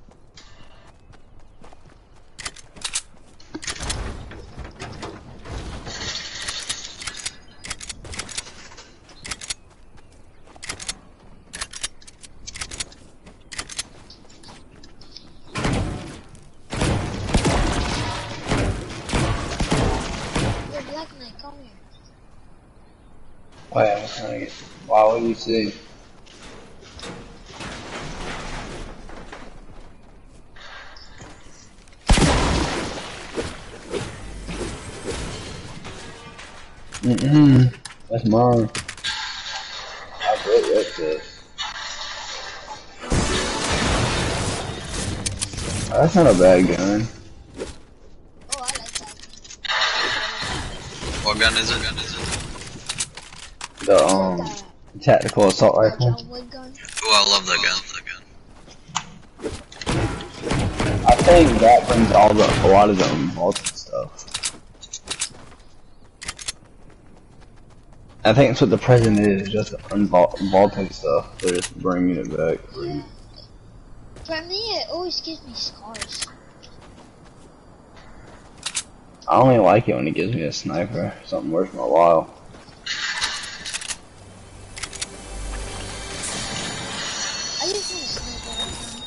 A: Wait, I'm trying to get. Wow, what do you see? Mm-mm. That's mine. I bet that's it. Oh, that's not a bad gun.
B: Oh, I like that.
C: what gun is it? Gun is it?
A: The um tactical assault rifle.
B: John Wood gun.
C: Oh, I love that gun. That gun.
A: I think that brings all the a lot of the vaulted stuff. I think that's what the present is, just unvaulted stuff. They're just bringing it back.
B: Yeah. For me, it always gives me scars.
A: I only like it when it gives me a sniper, something worth my while.
B: I just want a sniper right now.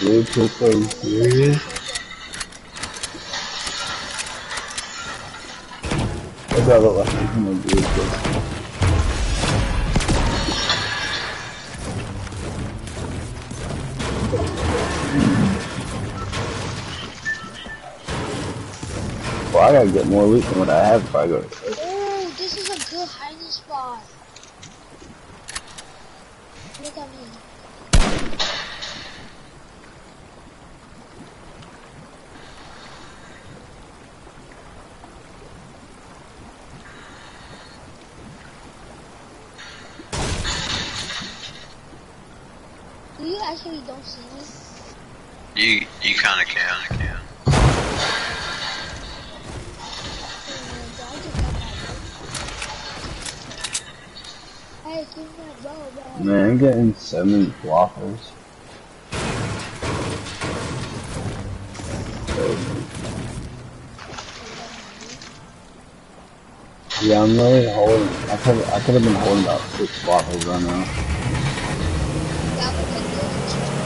A: Blue pistol, are you serious? What do I look like? I'm gonna do this. Well, I gotta get more loot than what I have if I go to church.
B: Oh, this is a good hiding spot. Look at me. You actually don't see me?
C: You you kind of can. I can.
B: Hey, give me that bow, bro.
A: Man, I'm getting so many blockers. Yeah, I'm really holding. I could I could have been holding about six blockers right now.
B: That would be good.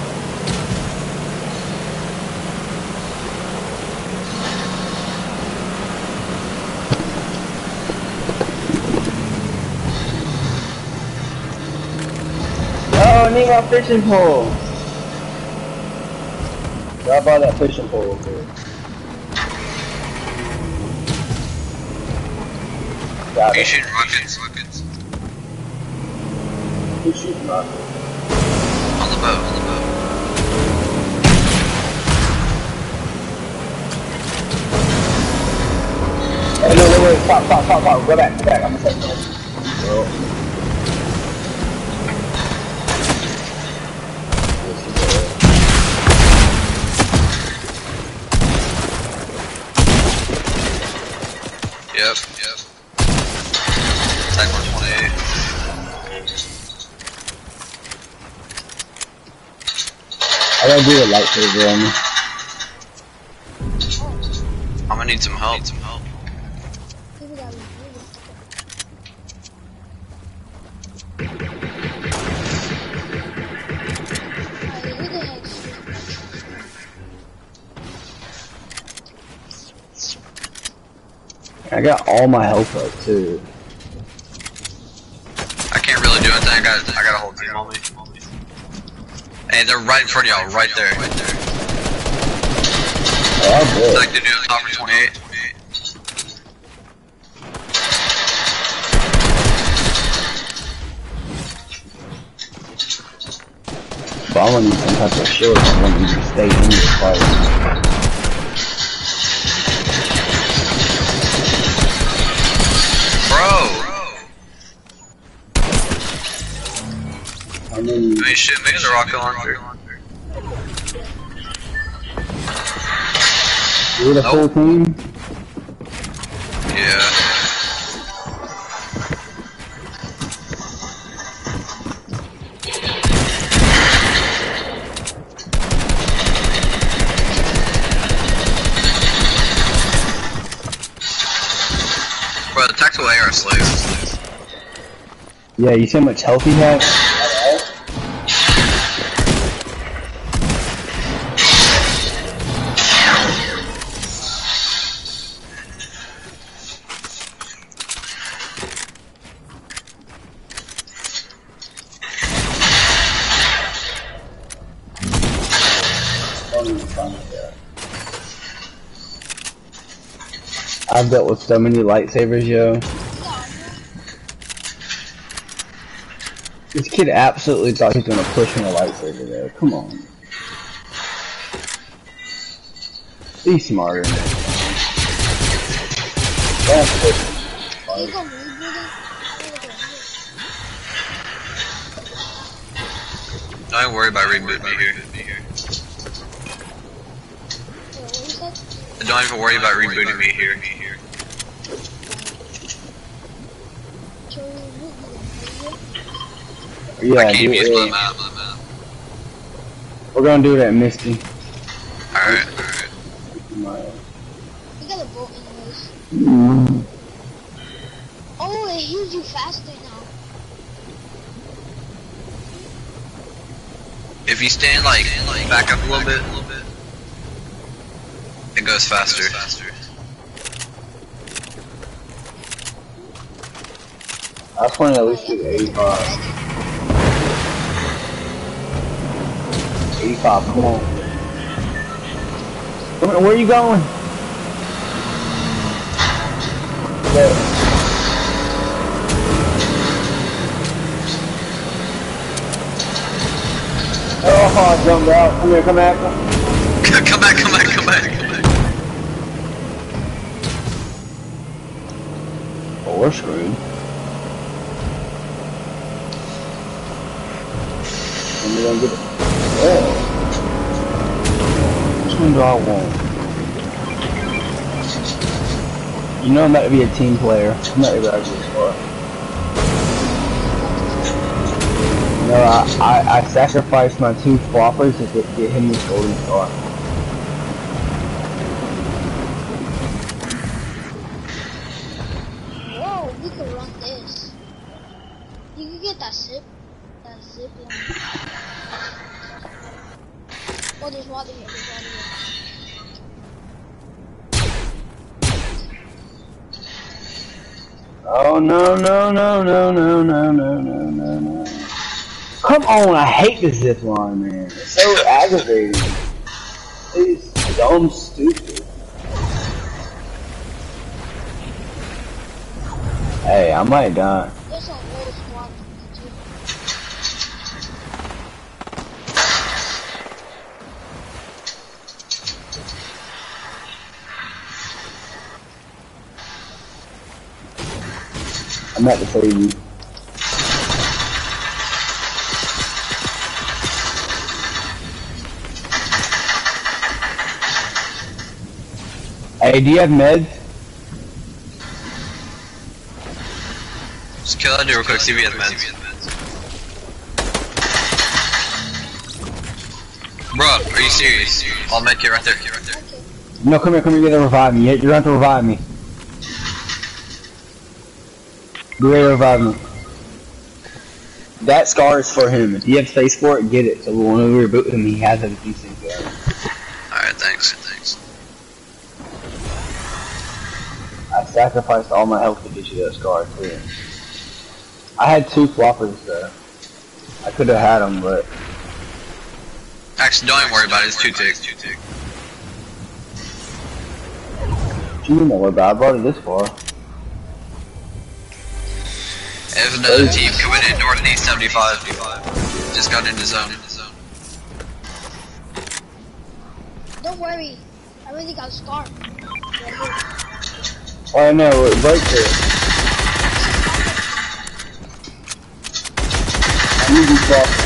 A: Oh, I need my fishing pole. Grab by that fishing pole over there. Got
C: You
A: it.
C: shooting rockets? Rockets.
A: Who's shooting rockets?
C: On the boat. On the boat.
A: Hey, no, wait, wait, stop, stop, stop, stop. Go back, go back. I'm gonna take this. Bro.
C: Yep. Yep. Attack one twenty-eight.
A: I gotta do a lightsaber on me.
C: I'm gonna need some help. Need some help.
B: Give me that one. Alright, who the heck shooting?
A: I got all my health up too.
C: I can't really do anything. I got I got a whole team on me. Hey, they're right in front of y'all, right there. Right there.
A: Oh, I'm good.
C: Like the new top for twenty-eight.
A: But I'm gonna need some type of shield. I'm gonna need to stay in this fight.
C: Bro!
A: I mean,
C: I mean, shit, maybe the rocket launcher.
A: you're the full team?
C: Yeah. Bro, the tactical A R slaves.
A: Yeah, you see how much health he has? I've dealt with so many lightsabers, yo. This kid absolutely thought he was gonna push me a lightsaber there. Come on. Be smarter than that. Don't push me.
B: You gonna reboot it?
C: Don't worry about rebooting me here.
B: Wait, what you said?
C: Don't even worry about rebooting me here.
B: Should we reboot it?
A: Yeah,
C: I can't
A: do
C: use
A: it.
C: my map. My map.
A: We're gonna do it at Misty.
C: Alright, alright.
A: My,
B: You got a boat anyways.
A: mm,
B: Oh, it heals you faster now.
C: If you stand like back up a little bit, it goes faster.
A: I just want to at least get eighty-five. eighty-five, come on. Come on, where are you going? There. Oh, I jumped out. Come here, come back.
C: Come back, come back, come back, come back.
A: Oh, we're screwed. And we're gonna get it. Oh. Which one do I want? You know I'm about to be a team player. I'm not even actually this far. You know, I, I, I sacrificed my two floppers to get, get him this golden star.
B: Whoa, we could run this. You can get that zip, that zip line. Oh, there's water here, there's water here.
A: Oh no no no no no no no no no no! Come on, I hate the zip line, man. It's so aggravating. It's dumb, stupid. Hey, I might die.
B: There's a whole squad too.
A: I'm at the save you. Hey, do you have meds?
C: Just kill that dude real quick, see if he has meds. Bro, are you serious? I'll med kit right there. Right there.
B: Okay.
A: No, come here, come here, you're gonna revive me. You're gonna have to revive me. Be ready to revive me. That scar is for him. If you have space for it, get it. So when we reboot him, he has a decent gun.
C: Alright, thanks, thanks.
A: I sacrificed all my health to get you that scar, too. I had two floppers, though. I could have had them, but...
C: Actually, don't even worry about it, it's two ticks.
A: You didn't know about it, I brought it this far.
C: There's another team coming in northeast seventy-five. Just got into zone.
B: Don't worry, I really got scarred.
A: Oh, I know, it breaks it. I need these floppers.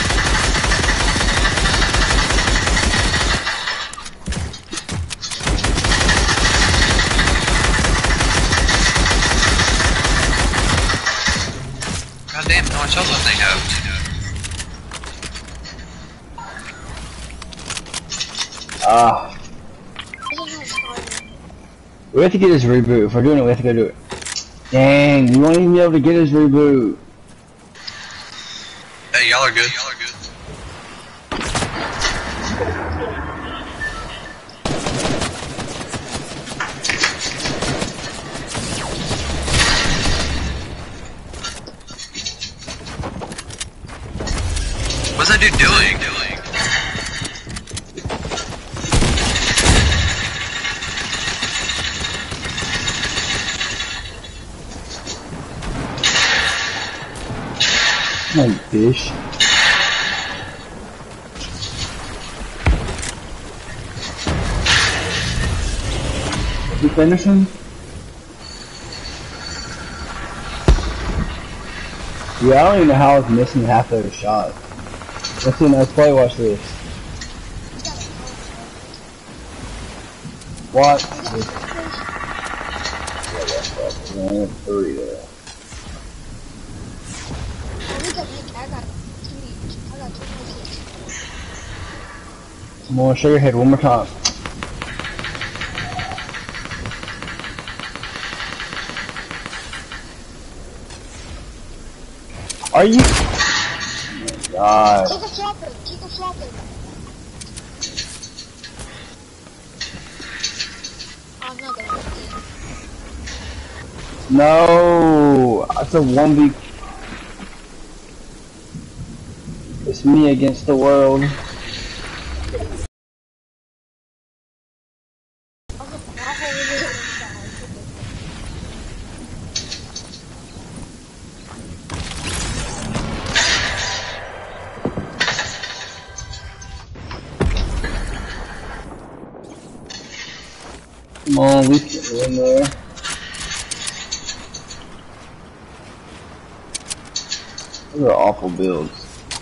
C: God damn, how much else do they have?
A: Ah. We have to get his reboot. If we're doing it, we have to go do it. Dang, you won't even be able to get his reboot.
C: Hey, y'all are good. Y'all are good. What's that dude doing? doing?
A: Like fish. Did you finish him? Yeah, I don't even know how I was missing half of the shot. Let's see, let's play, watch this. Watch this. Yeah, that's up. We only have three there. Come on, show your head one more time. Are you? Oh my God.
B: Take a chopper, take a swap it. I'm not gonna get it.
A: No, it's a one v. It's me against the world. Come on, we can win there. Those are awful builds.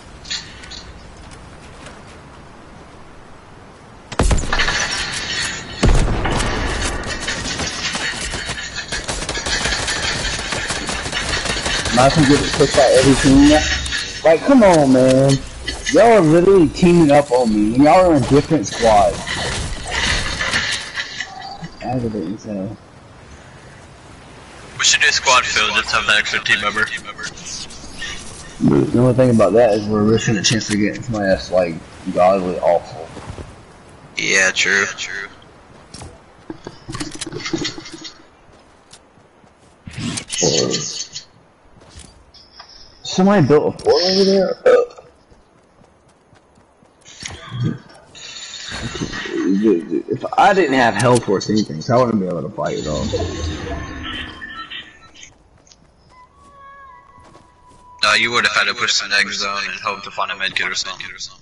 A: Might as well get pushed by every team. Like, come on, man. Y'all are literally teaming up on me, and y'all are in different squads. Aggravating, so.
C: We should do squad field, just have that extra team member.
A: The only thing about that is we're risking a chance to get into my ass like godly awful.
C: Yeah, true. Yeah, true.
A: Somebody built a fort over there? Uh. If I didn't have health force anything, so I wouldn't be able to fight at all.
C: No, you would have had to push some egg zone and hope to find a medkit or something.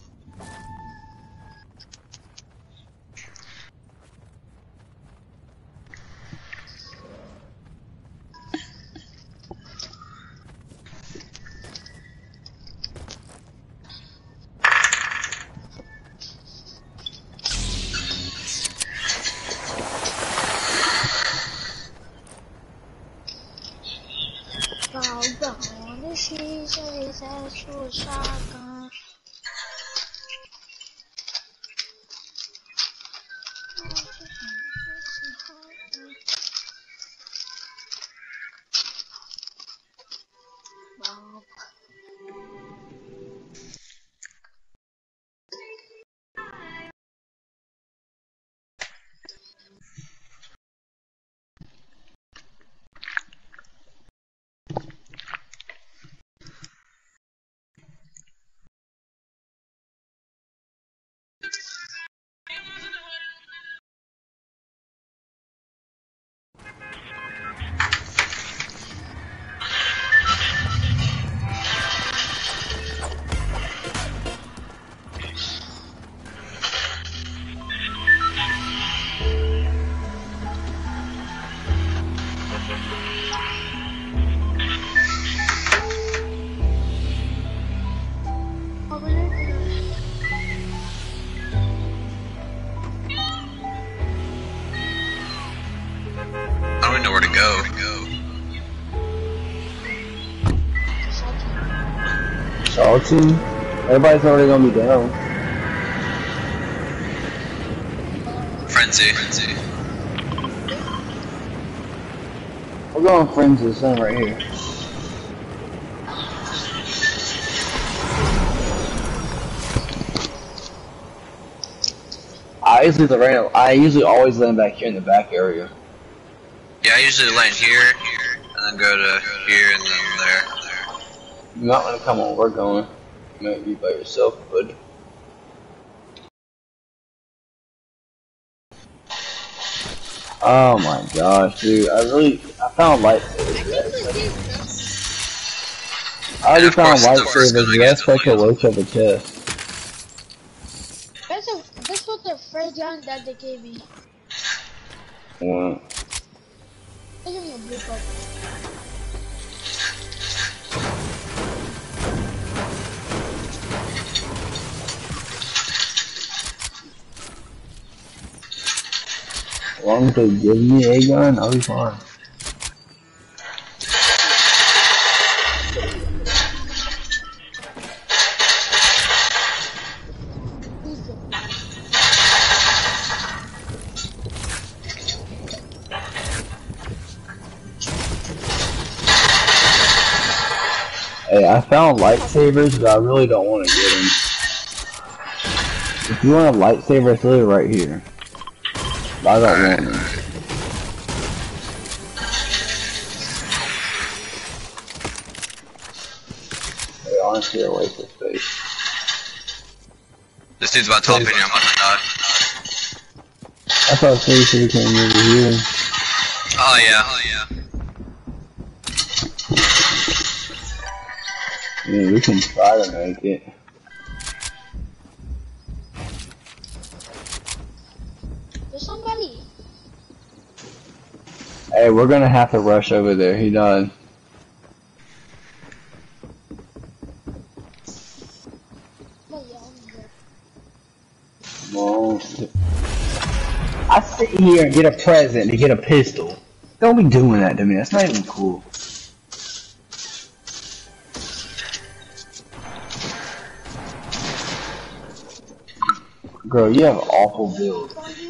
B: Shotgun. Wow.
C: I don't know where to go.
A: Salty? Everybody's already gonna be down.
C: Frenzy. Frenzy.
A: We're going Frenzy, son, right here. I usually the random. I usually always land back here in the back area.
C: Yeah, I usually land here, and then go to here, and then there.
A: You might want to come on. We're going. You might be by yourself, bud. Oh my gosh, dude! I really, I found lightsabers. I already found lightsabers. That's like a loach of a chest.
B: That's a, that's what the first gun that they gave me.
A: What?
B: They gave me a blue cup.
A: As long as they give me a gun, I'll be fine. Hey, I found lightsabers, but I really don't want to get them. You want a lightsaber? It's literally right here. But I don't want it. Hey, honestly, a waste of space.
C: This dude's about to open here, I'm about to die.
A: I thought Stacy came over here.
C: Oh yeah, oh yeah.
A: Yeah, we can try to make it.
B: There's somebody.
A: Hey, we're gonna have to rush over there. He died.
B: Oh, yeah, I'm there.
A: Come on. I sit here and get a present to get a pistol. Don't be doing that to me. That's not even cool. Girl, you have awful build.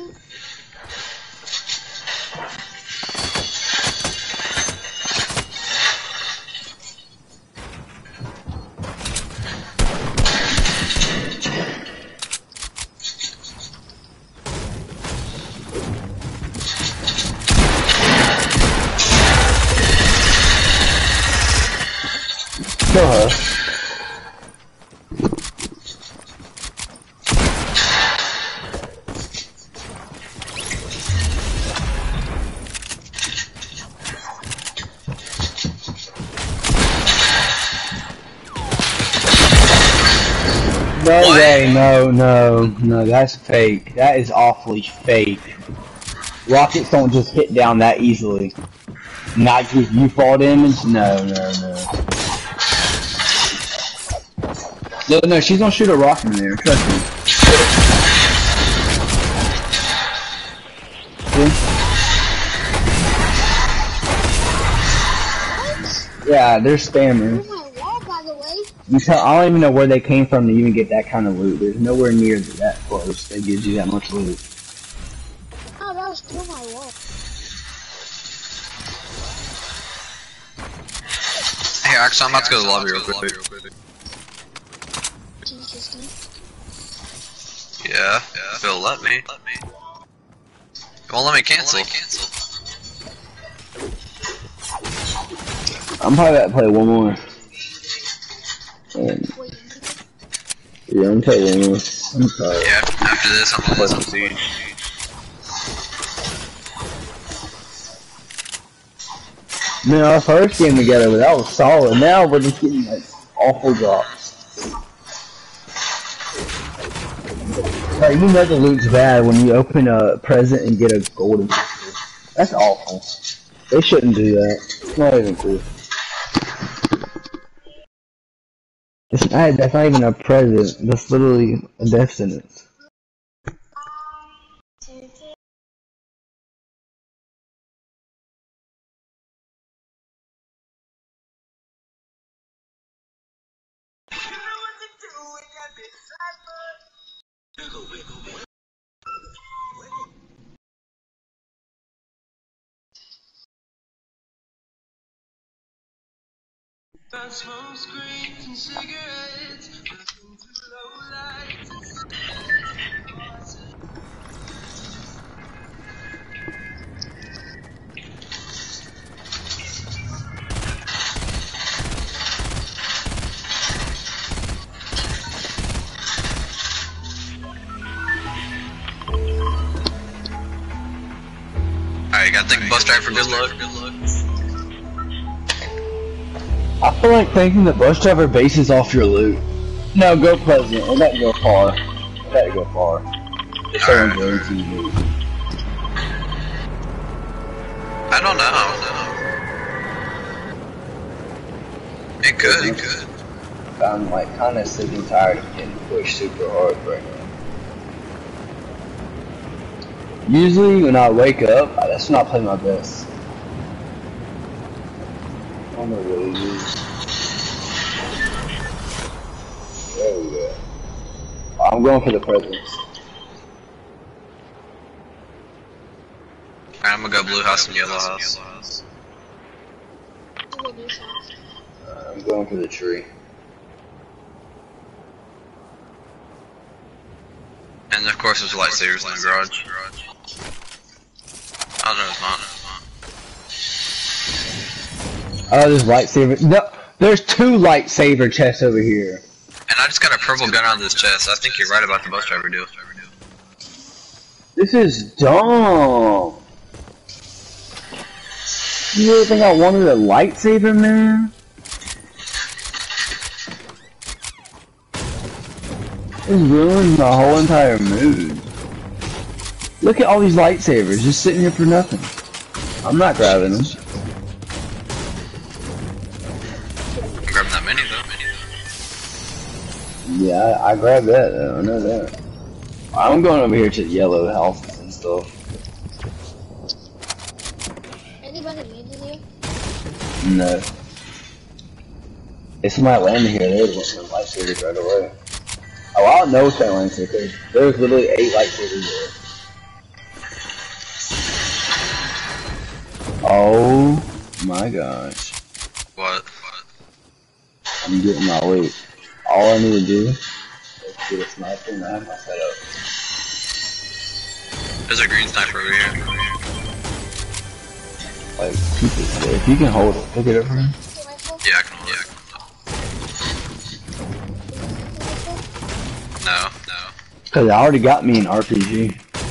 A: Kill her. No
C: What?
A: way, no, no, no, that's fake. That is awfully fake. Rockets don't just hit down that easily. Not give you fall damage? No, no, no. No, no, she's gonna shoot a rocket in there, trust me. See? Yeah, they're spammers.
B: There's my wall, by the way.
A: You tell, I don't even know where they came from to even get that kind of loot. There's nowhere near that close that gives you that much loot.
B: Oh, that was through my wall.
C: Hey, actually, I'm about to go to the lobby real quick. Yeah, if it'll let me. It won't let me cancel.
A: I'm probably about to play one more. And,
B: Wait,
A: yeah, I'm playing one more. I'm sorry.
C: Yeah, after this, I'm gonna play some Siege.
A: Man, our first game together, but that was solid. Now we're just getting like awful drops. Like, you know the loot's bad when you open a present and get a golden pistol. That's awful. They shouldn't do that. It's not even cool. It's not, that's not even a present. That's literally a death sentence.
E: I smoke screens and cigarettes, looking through low lights and
C: Alright, you gotta thank the bus driver for good luck.
A: I feel like thanking the bus driver bases off your loot. No, go President. Let that go far. Let that go far. It's so guaranteed loot.
C: I don't know. It could, it could.
A: I'm like kind of sick and tired of getting pushed super hard right now. Usually when I wake up, that's when I play my best. I don't know what it is. There we go. I'm going for the presents.
C: Alright, I'm gonna go blue house and yellow house.
A: Uh, I'm going for the tree.
C: And of course there's lightsabers in the garage. Oh no, it's not.
A: Oh, there's lightsaber. No, there's two lightsaber chests over here.
C: And I just got a purple gun out of this chest. I think you're right about the bus driver deal.
A: This is dumb. You really think I wanted a lightsaber, man? This ruined my whole entire mood. Look at all these lightsabers just sitting here for nothing. I'm not grabbing them.
C: I'm grabbing that mini though.
A: Yeah, I, I grabbed that though, I know that. I'm going over here to the yellow houses and stuff.
B: Anybody landed here?
A: No. If somebody landed here, they would want some lightsabers right away. Oh, I don't know if that landed here, because there's literally eight lightsabers there. Oh my gosh.
C: What? What?
A: I'm getting my loot. All I need to do is get a sniper and I have my setup.
C: There's a green sniper over here.
A: Like, keep it there. If you can hold it, pick it up for me.
C: Yeah, I can hold it. No, no.
A: Cause I already got me an R P G.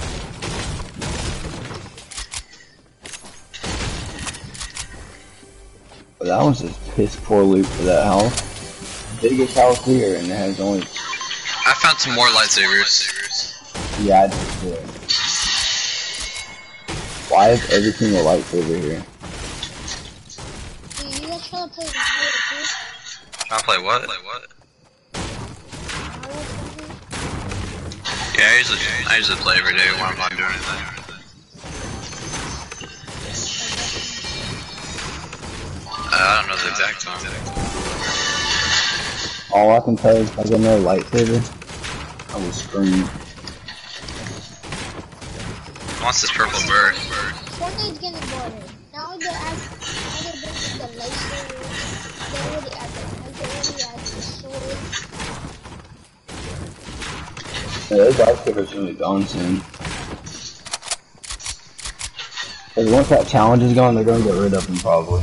A: But that was just piss poor loot for that house. Biggest house here, and it has only.
C: I found some more lightsabers.
A: Yeah, I just did. Why is every single lightsaber here?
B: Dude, you guys trying to play the game too?
C: Trying to play what? Play what? Yeah, I usually, I usually play every day when I'm not doing anything. Uh, I don't know the exact time.
A: All I can tell is if I get another lightsaber, I will scream.
C: What's this purple bird?
B: Fortnite's getting better. Now they're adding, now they're bringing the lightsaber. They already added, like they already added the sword.
A: Yeah, those lightsabers are gonna be gone soon. Cause once that challenge is gone, they're gonna get rid of them probably.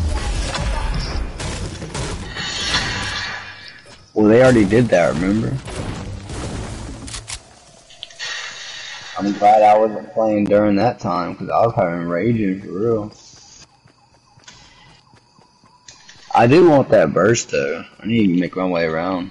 A: Well, they already did that, remember? I'm glad I wasn't playing during that time, because I was having raging for real. I do want that burst though. I need to make my way around.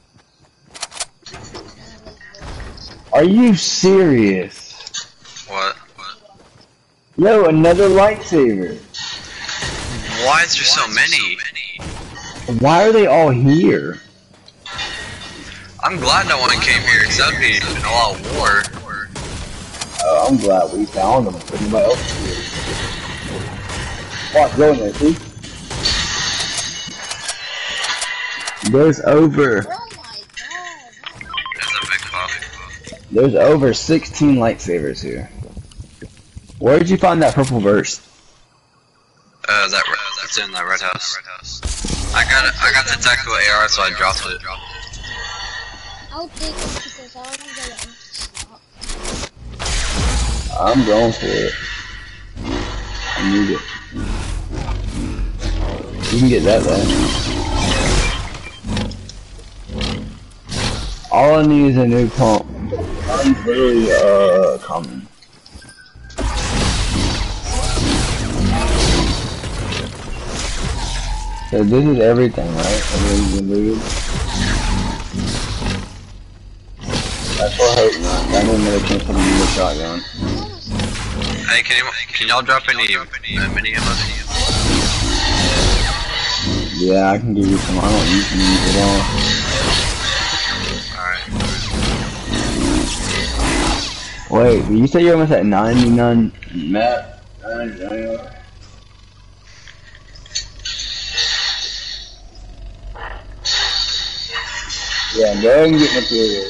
A: Are you serious?
C: What? What?
A: Yo, another lightsaber.
C: Why is there so many?
A: Why are they all here?
C: I'm glad no one came here, because that would be a lot of war.
A: Uh, I'm glad we found them. Nobody else did. Watch, go in there, see? There's over.
B: Oh my god.
C: There's a big pop.
A: There's over sixteen lightsabers here. Where did you find that purple burst?
C: Uh, that that's in that red house. I got it. I got the tactical A R, so I dropped it.
B: I'll take it because I want to get it stop.
A: I'm going for it. I need it. You can get that back. All I need is a new pump. I'm very uh common. So this is everything, right? Everything's been looted. That's what I hope not. I didn't know they can't put me in the shotgun.
C: Hey, can you can y'all drop any uh, mini ammo?
A: Yeah, I can give you some. I don't use them at all.
C: Alright.
A: Wait, you said you're almost at ninety-nine map? ninety-nine. Yeah, go ahead and get materials.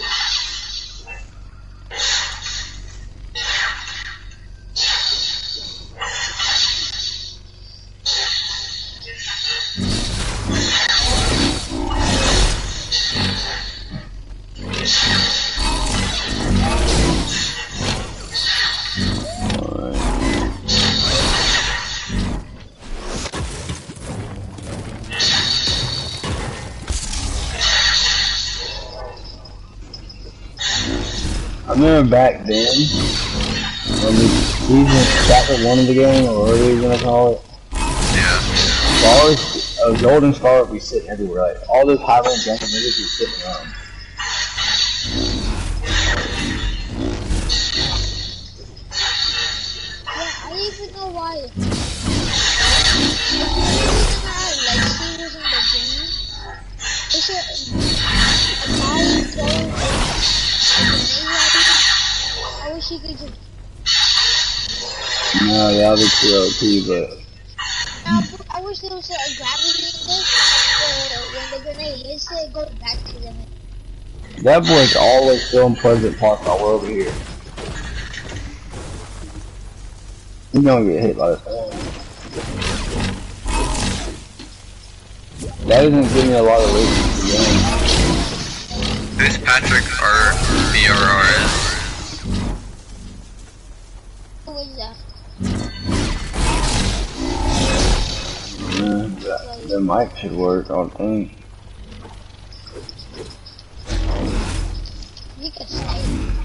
A: remember back then, when we season chapter one of the game, or whatever you're gonna call it.
C: Yeah.
A: Stars, uh, golden star would be sitting everywhere. Like all those high rank jumping niggas be sitting around.
B: Yeah, I didn't even know why. Like, like singers in the game. It's a guy throwing I wish he could just.
A: No, that would be too O P, but.
B: Uh, I wish there was a gravity in this, where when the grenade hits it, it goes back to them.
A: That boy's always still in Pleasant Park while we're over here. He's gonna get hit by this thing. That doesn't give me a lot of weight to the game.
C: Who's Patrick R B R R S?
B: What is that?
A: Yeah, that, the mic should work, I think.
B: You can stay.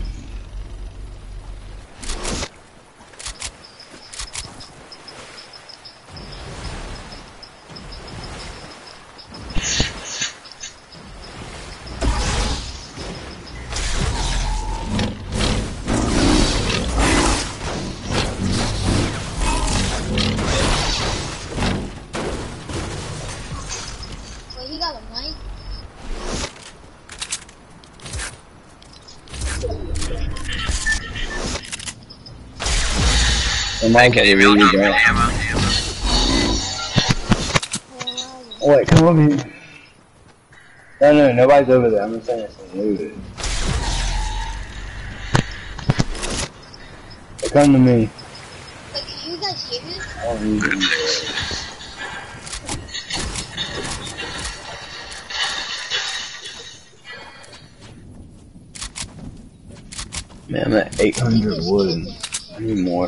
B: Wait, he got a mic?
A: The mic can really
C: Not
A: go.
C: many ammo.
A: Oh, wait, come over here. No, no, nobody's over there. I'm just saying it's looted. They come to me.
B: Wait, can you guys hear me?
A: I don't need them. Man, I'm at eight hundred wood. I need more.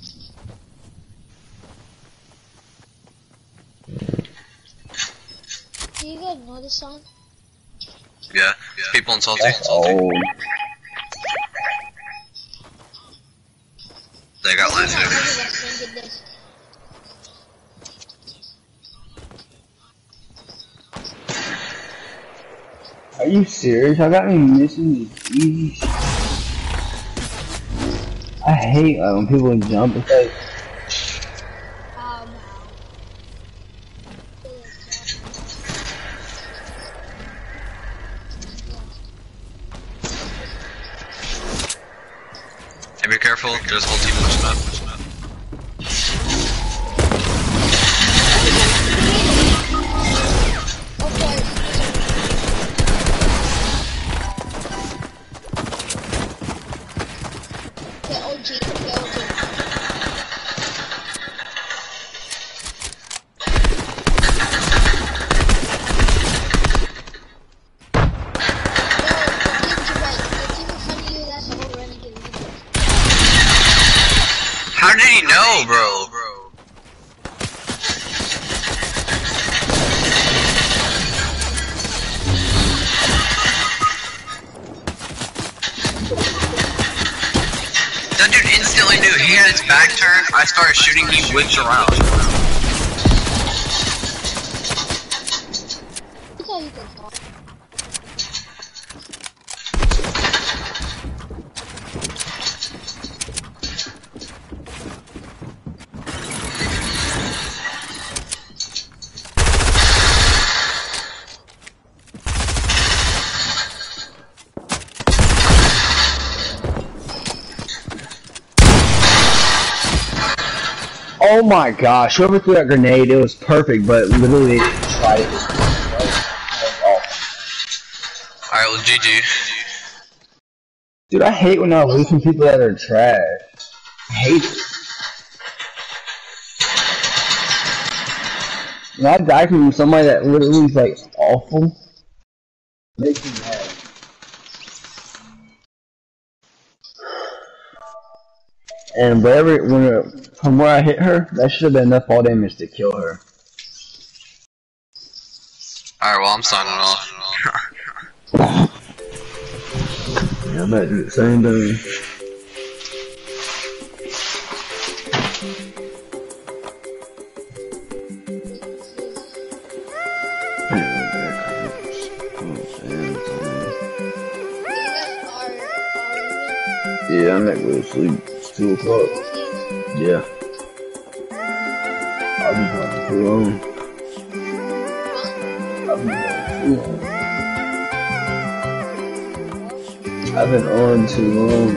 B: Do you guys know this song?
C: Yeah. People in Salty.
A: That's old.
C: They got
B: Who's
C: last
B: that
C: year.
B: nigga that's singing this?
A: Are you serious? I got me missing these easy shit. I hate uh, when people jump. It's like,
B: Um,
C: Hey, be careful. There's a whole team pushing up. Pushing up.
B: okay. Okay, O G, okay, O G.
C: How did he know, bro? Bro. That dude instantly knew he had his back turned. I started shooting, he whipped around.
B: That's how you can talk.
A: oh my gosh, whoever threw that grenade, it was perfect, but literally they didn't try it.
C: Alright, well, G G.
A: Dude, I hate when I lose from people that are trash. I hate it. When I die from somebody that literally is like awful, makes me mad. And wherever, when it, from where I hit her, that should have been enough fall damage to kill her.
C: Alright, well, I'm signing off.
A: Yeah, I'm about to do the same thing. Yeah, I'm not going to sleep. It's two o'clock. Yeah. I'll be going too long. I'll be going too long. I've been on too long.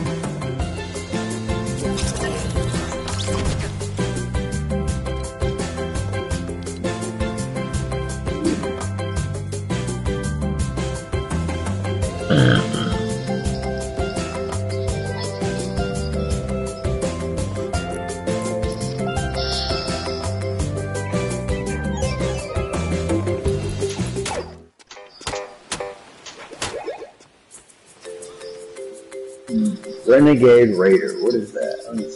A: Renegade Raider, what is that? Let me see.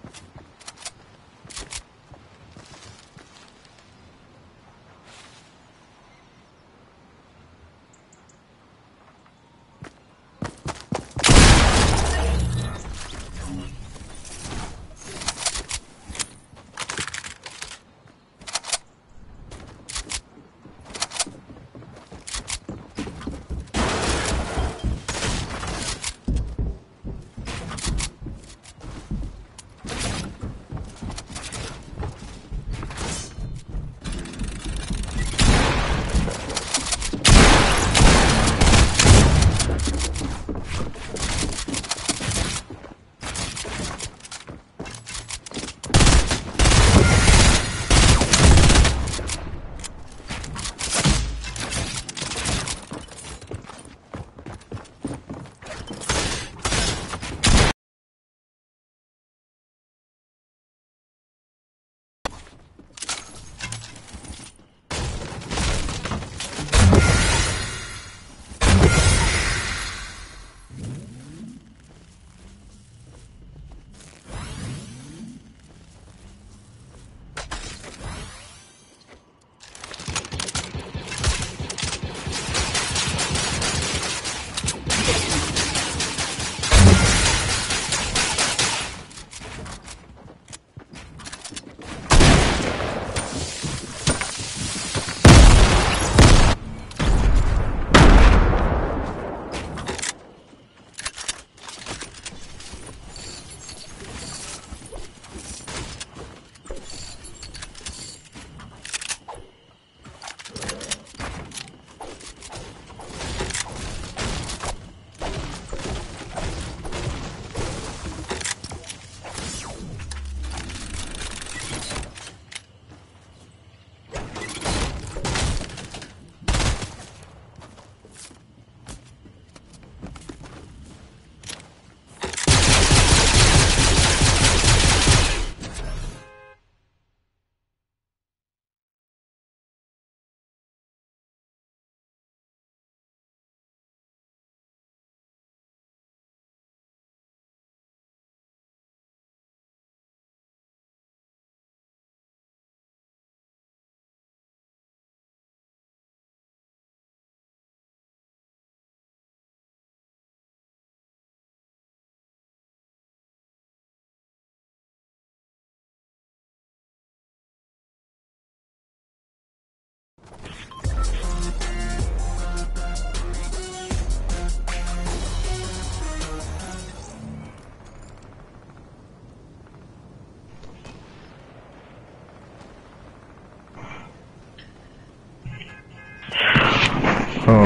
F: So.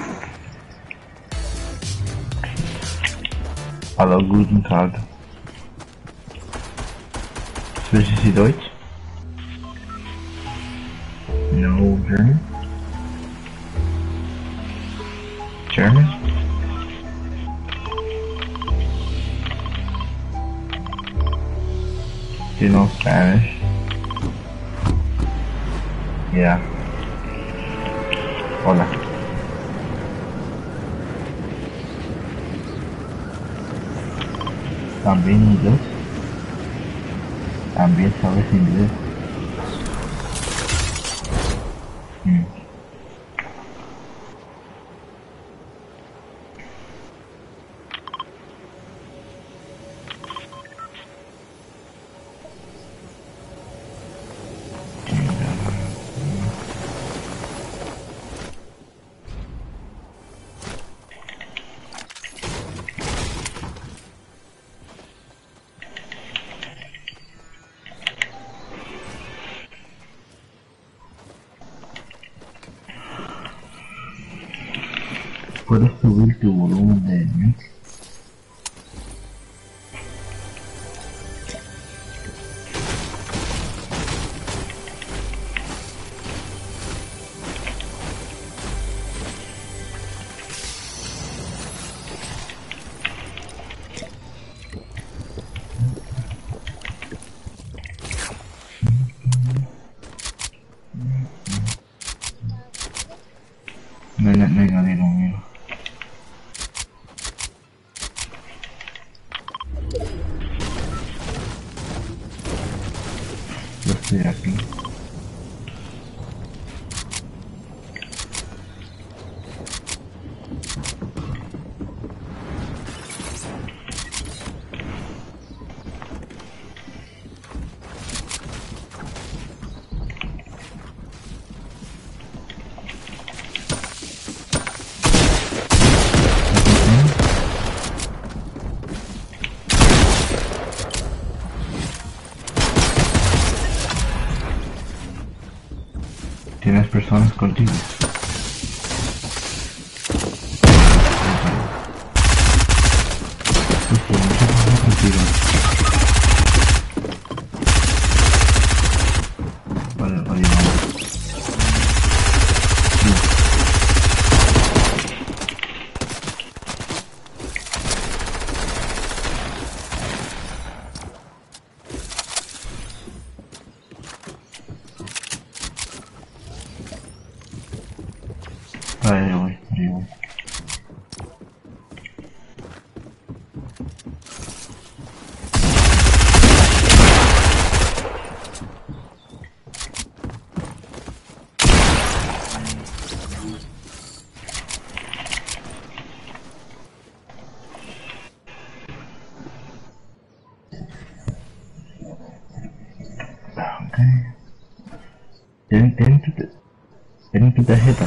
F: Hallo, guten Tag. Sprechen Sie Deutsch? No, German? German? Do you know Spanish? Yeah. Hola. ¿También inglés? ¿También sabes inglés? Mm. ¿Puedes subir tu volumen de mix? No, no, no, no, no, no.
G: estoy aquí. Tienes personas contigo. Hostia, muchas personas contigo. Vale, vale, vamos. Ahí voy, ahí voy. Ok. ¿Tienen, tienen, tu, tienen tu tarjeta?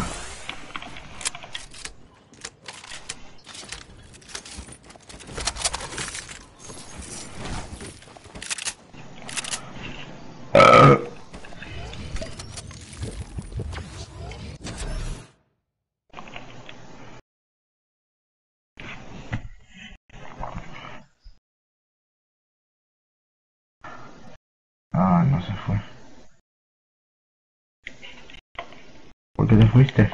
G: Ah, no se fue. ¿Por qué te fuiste?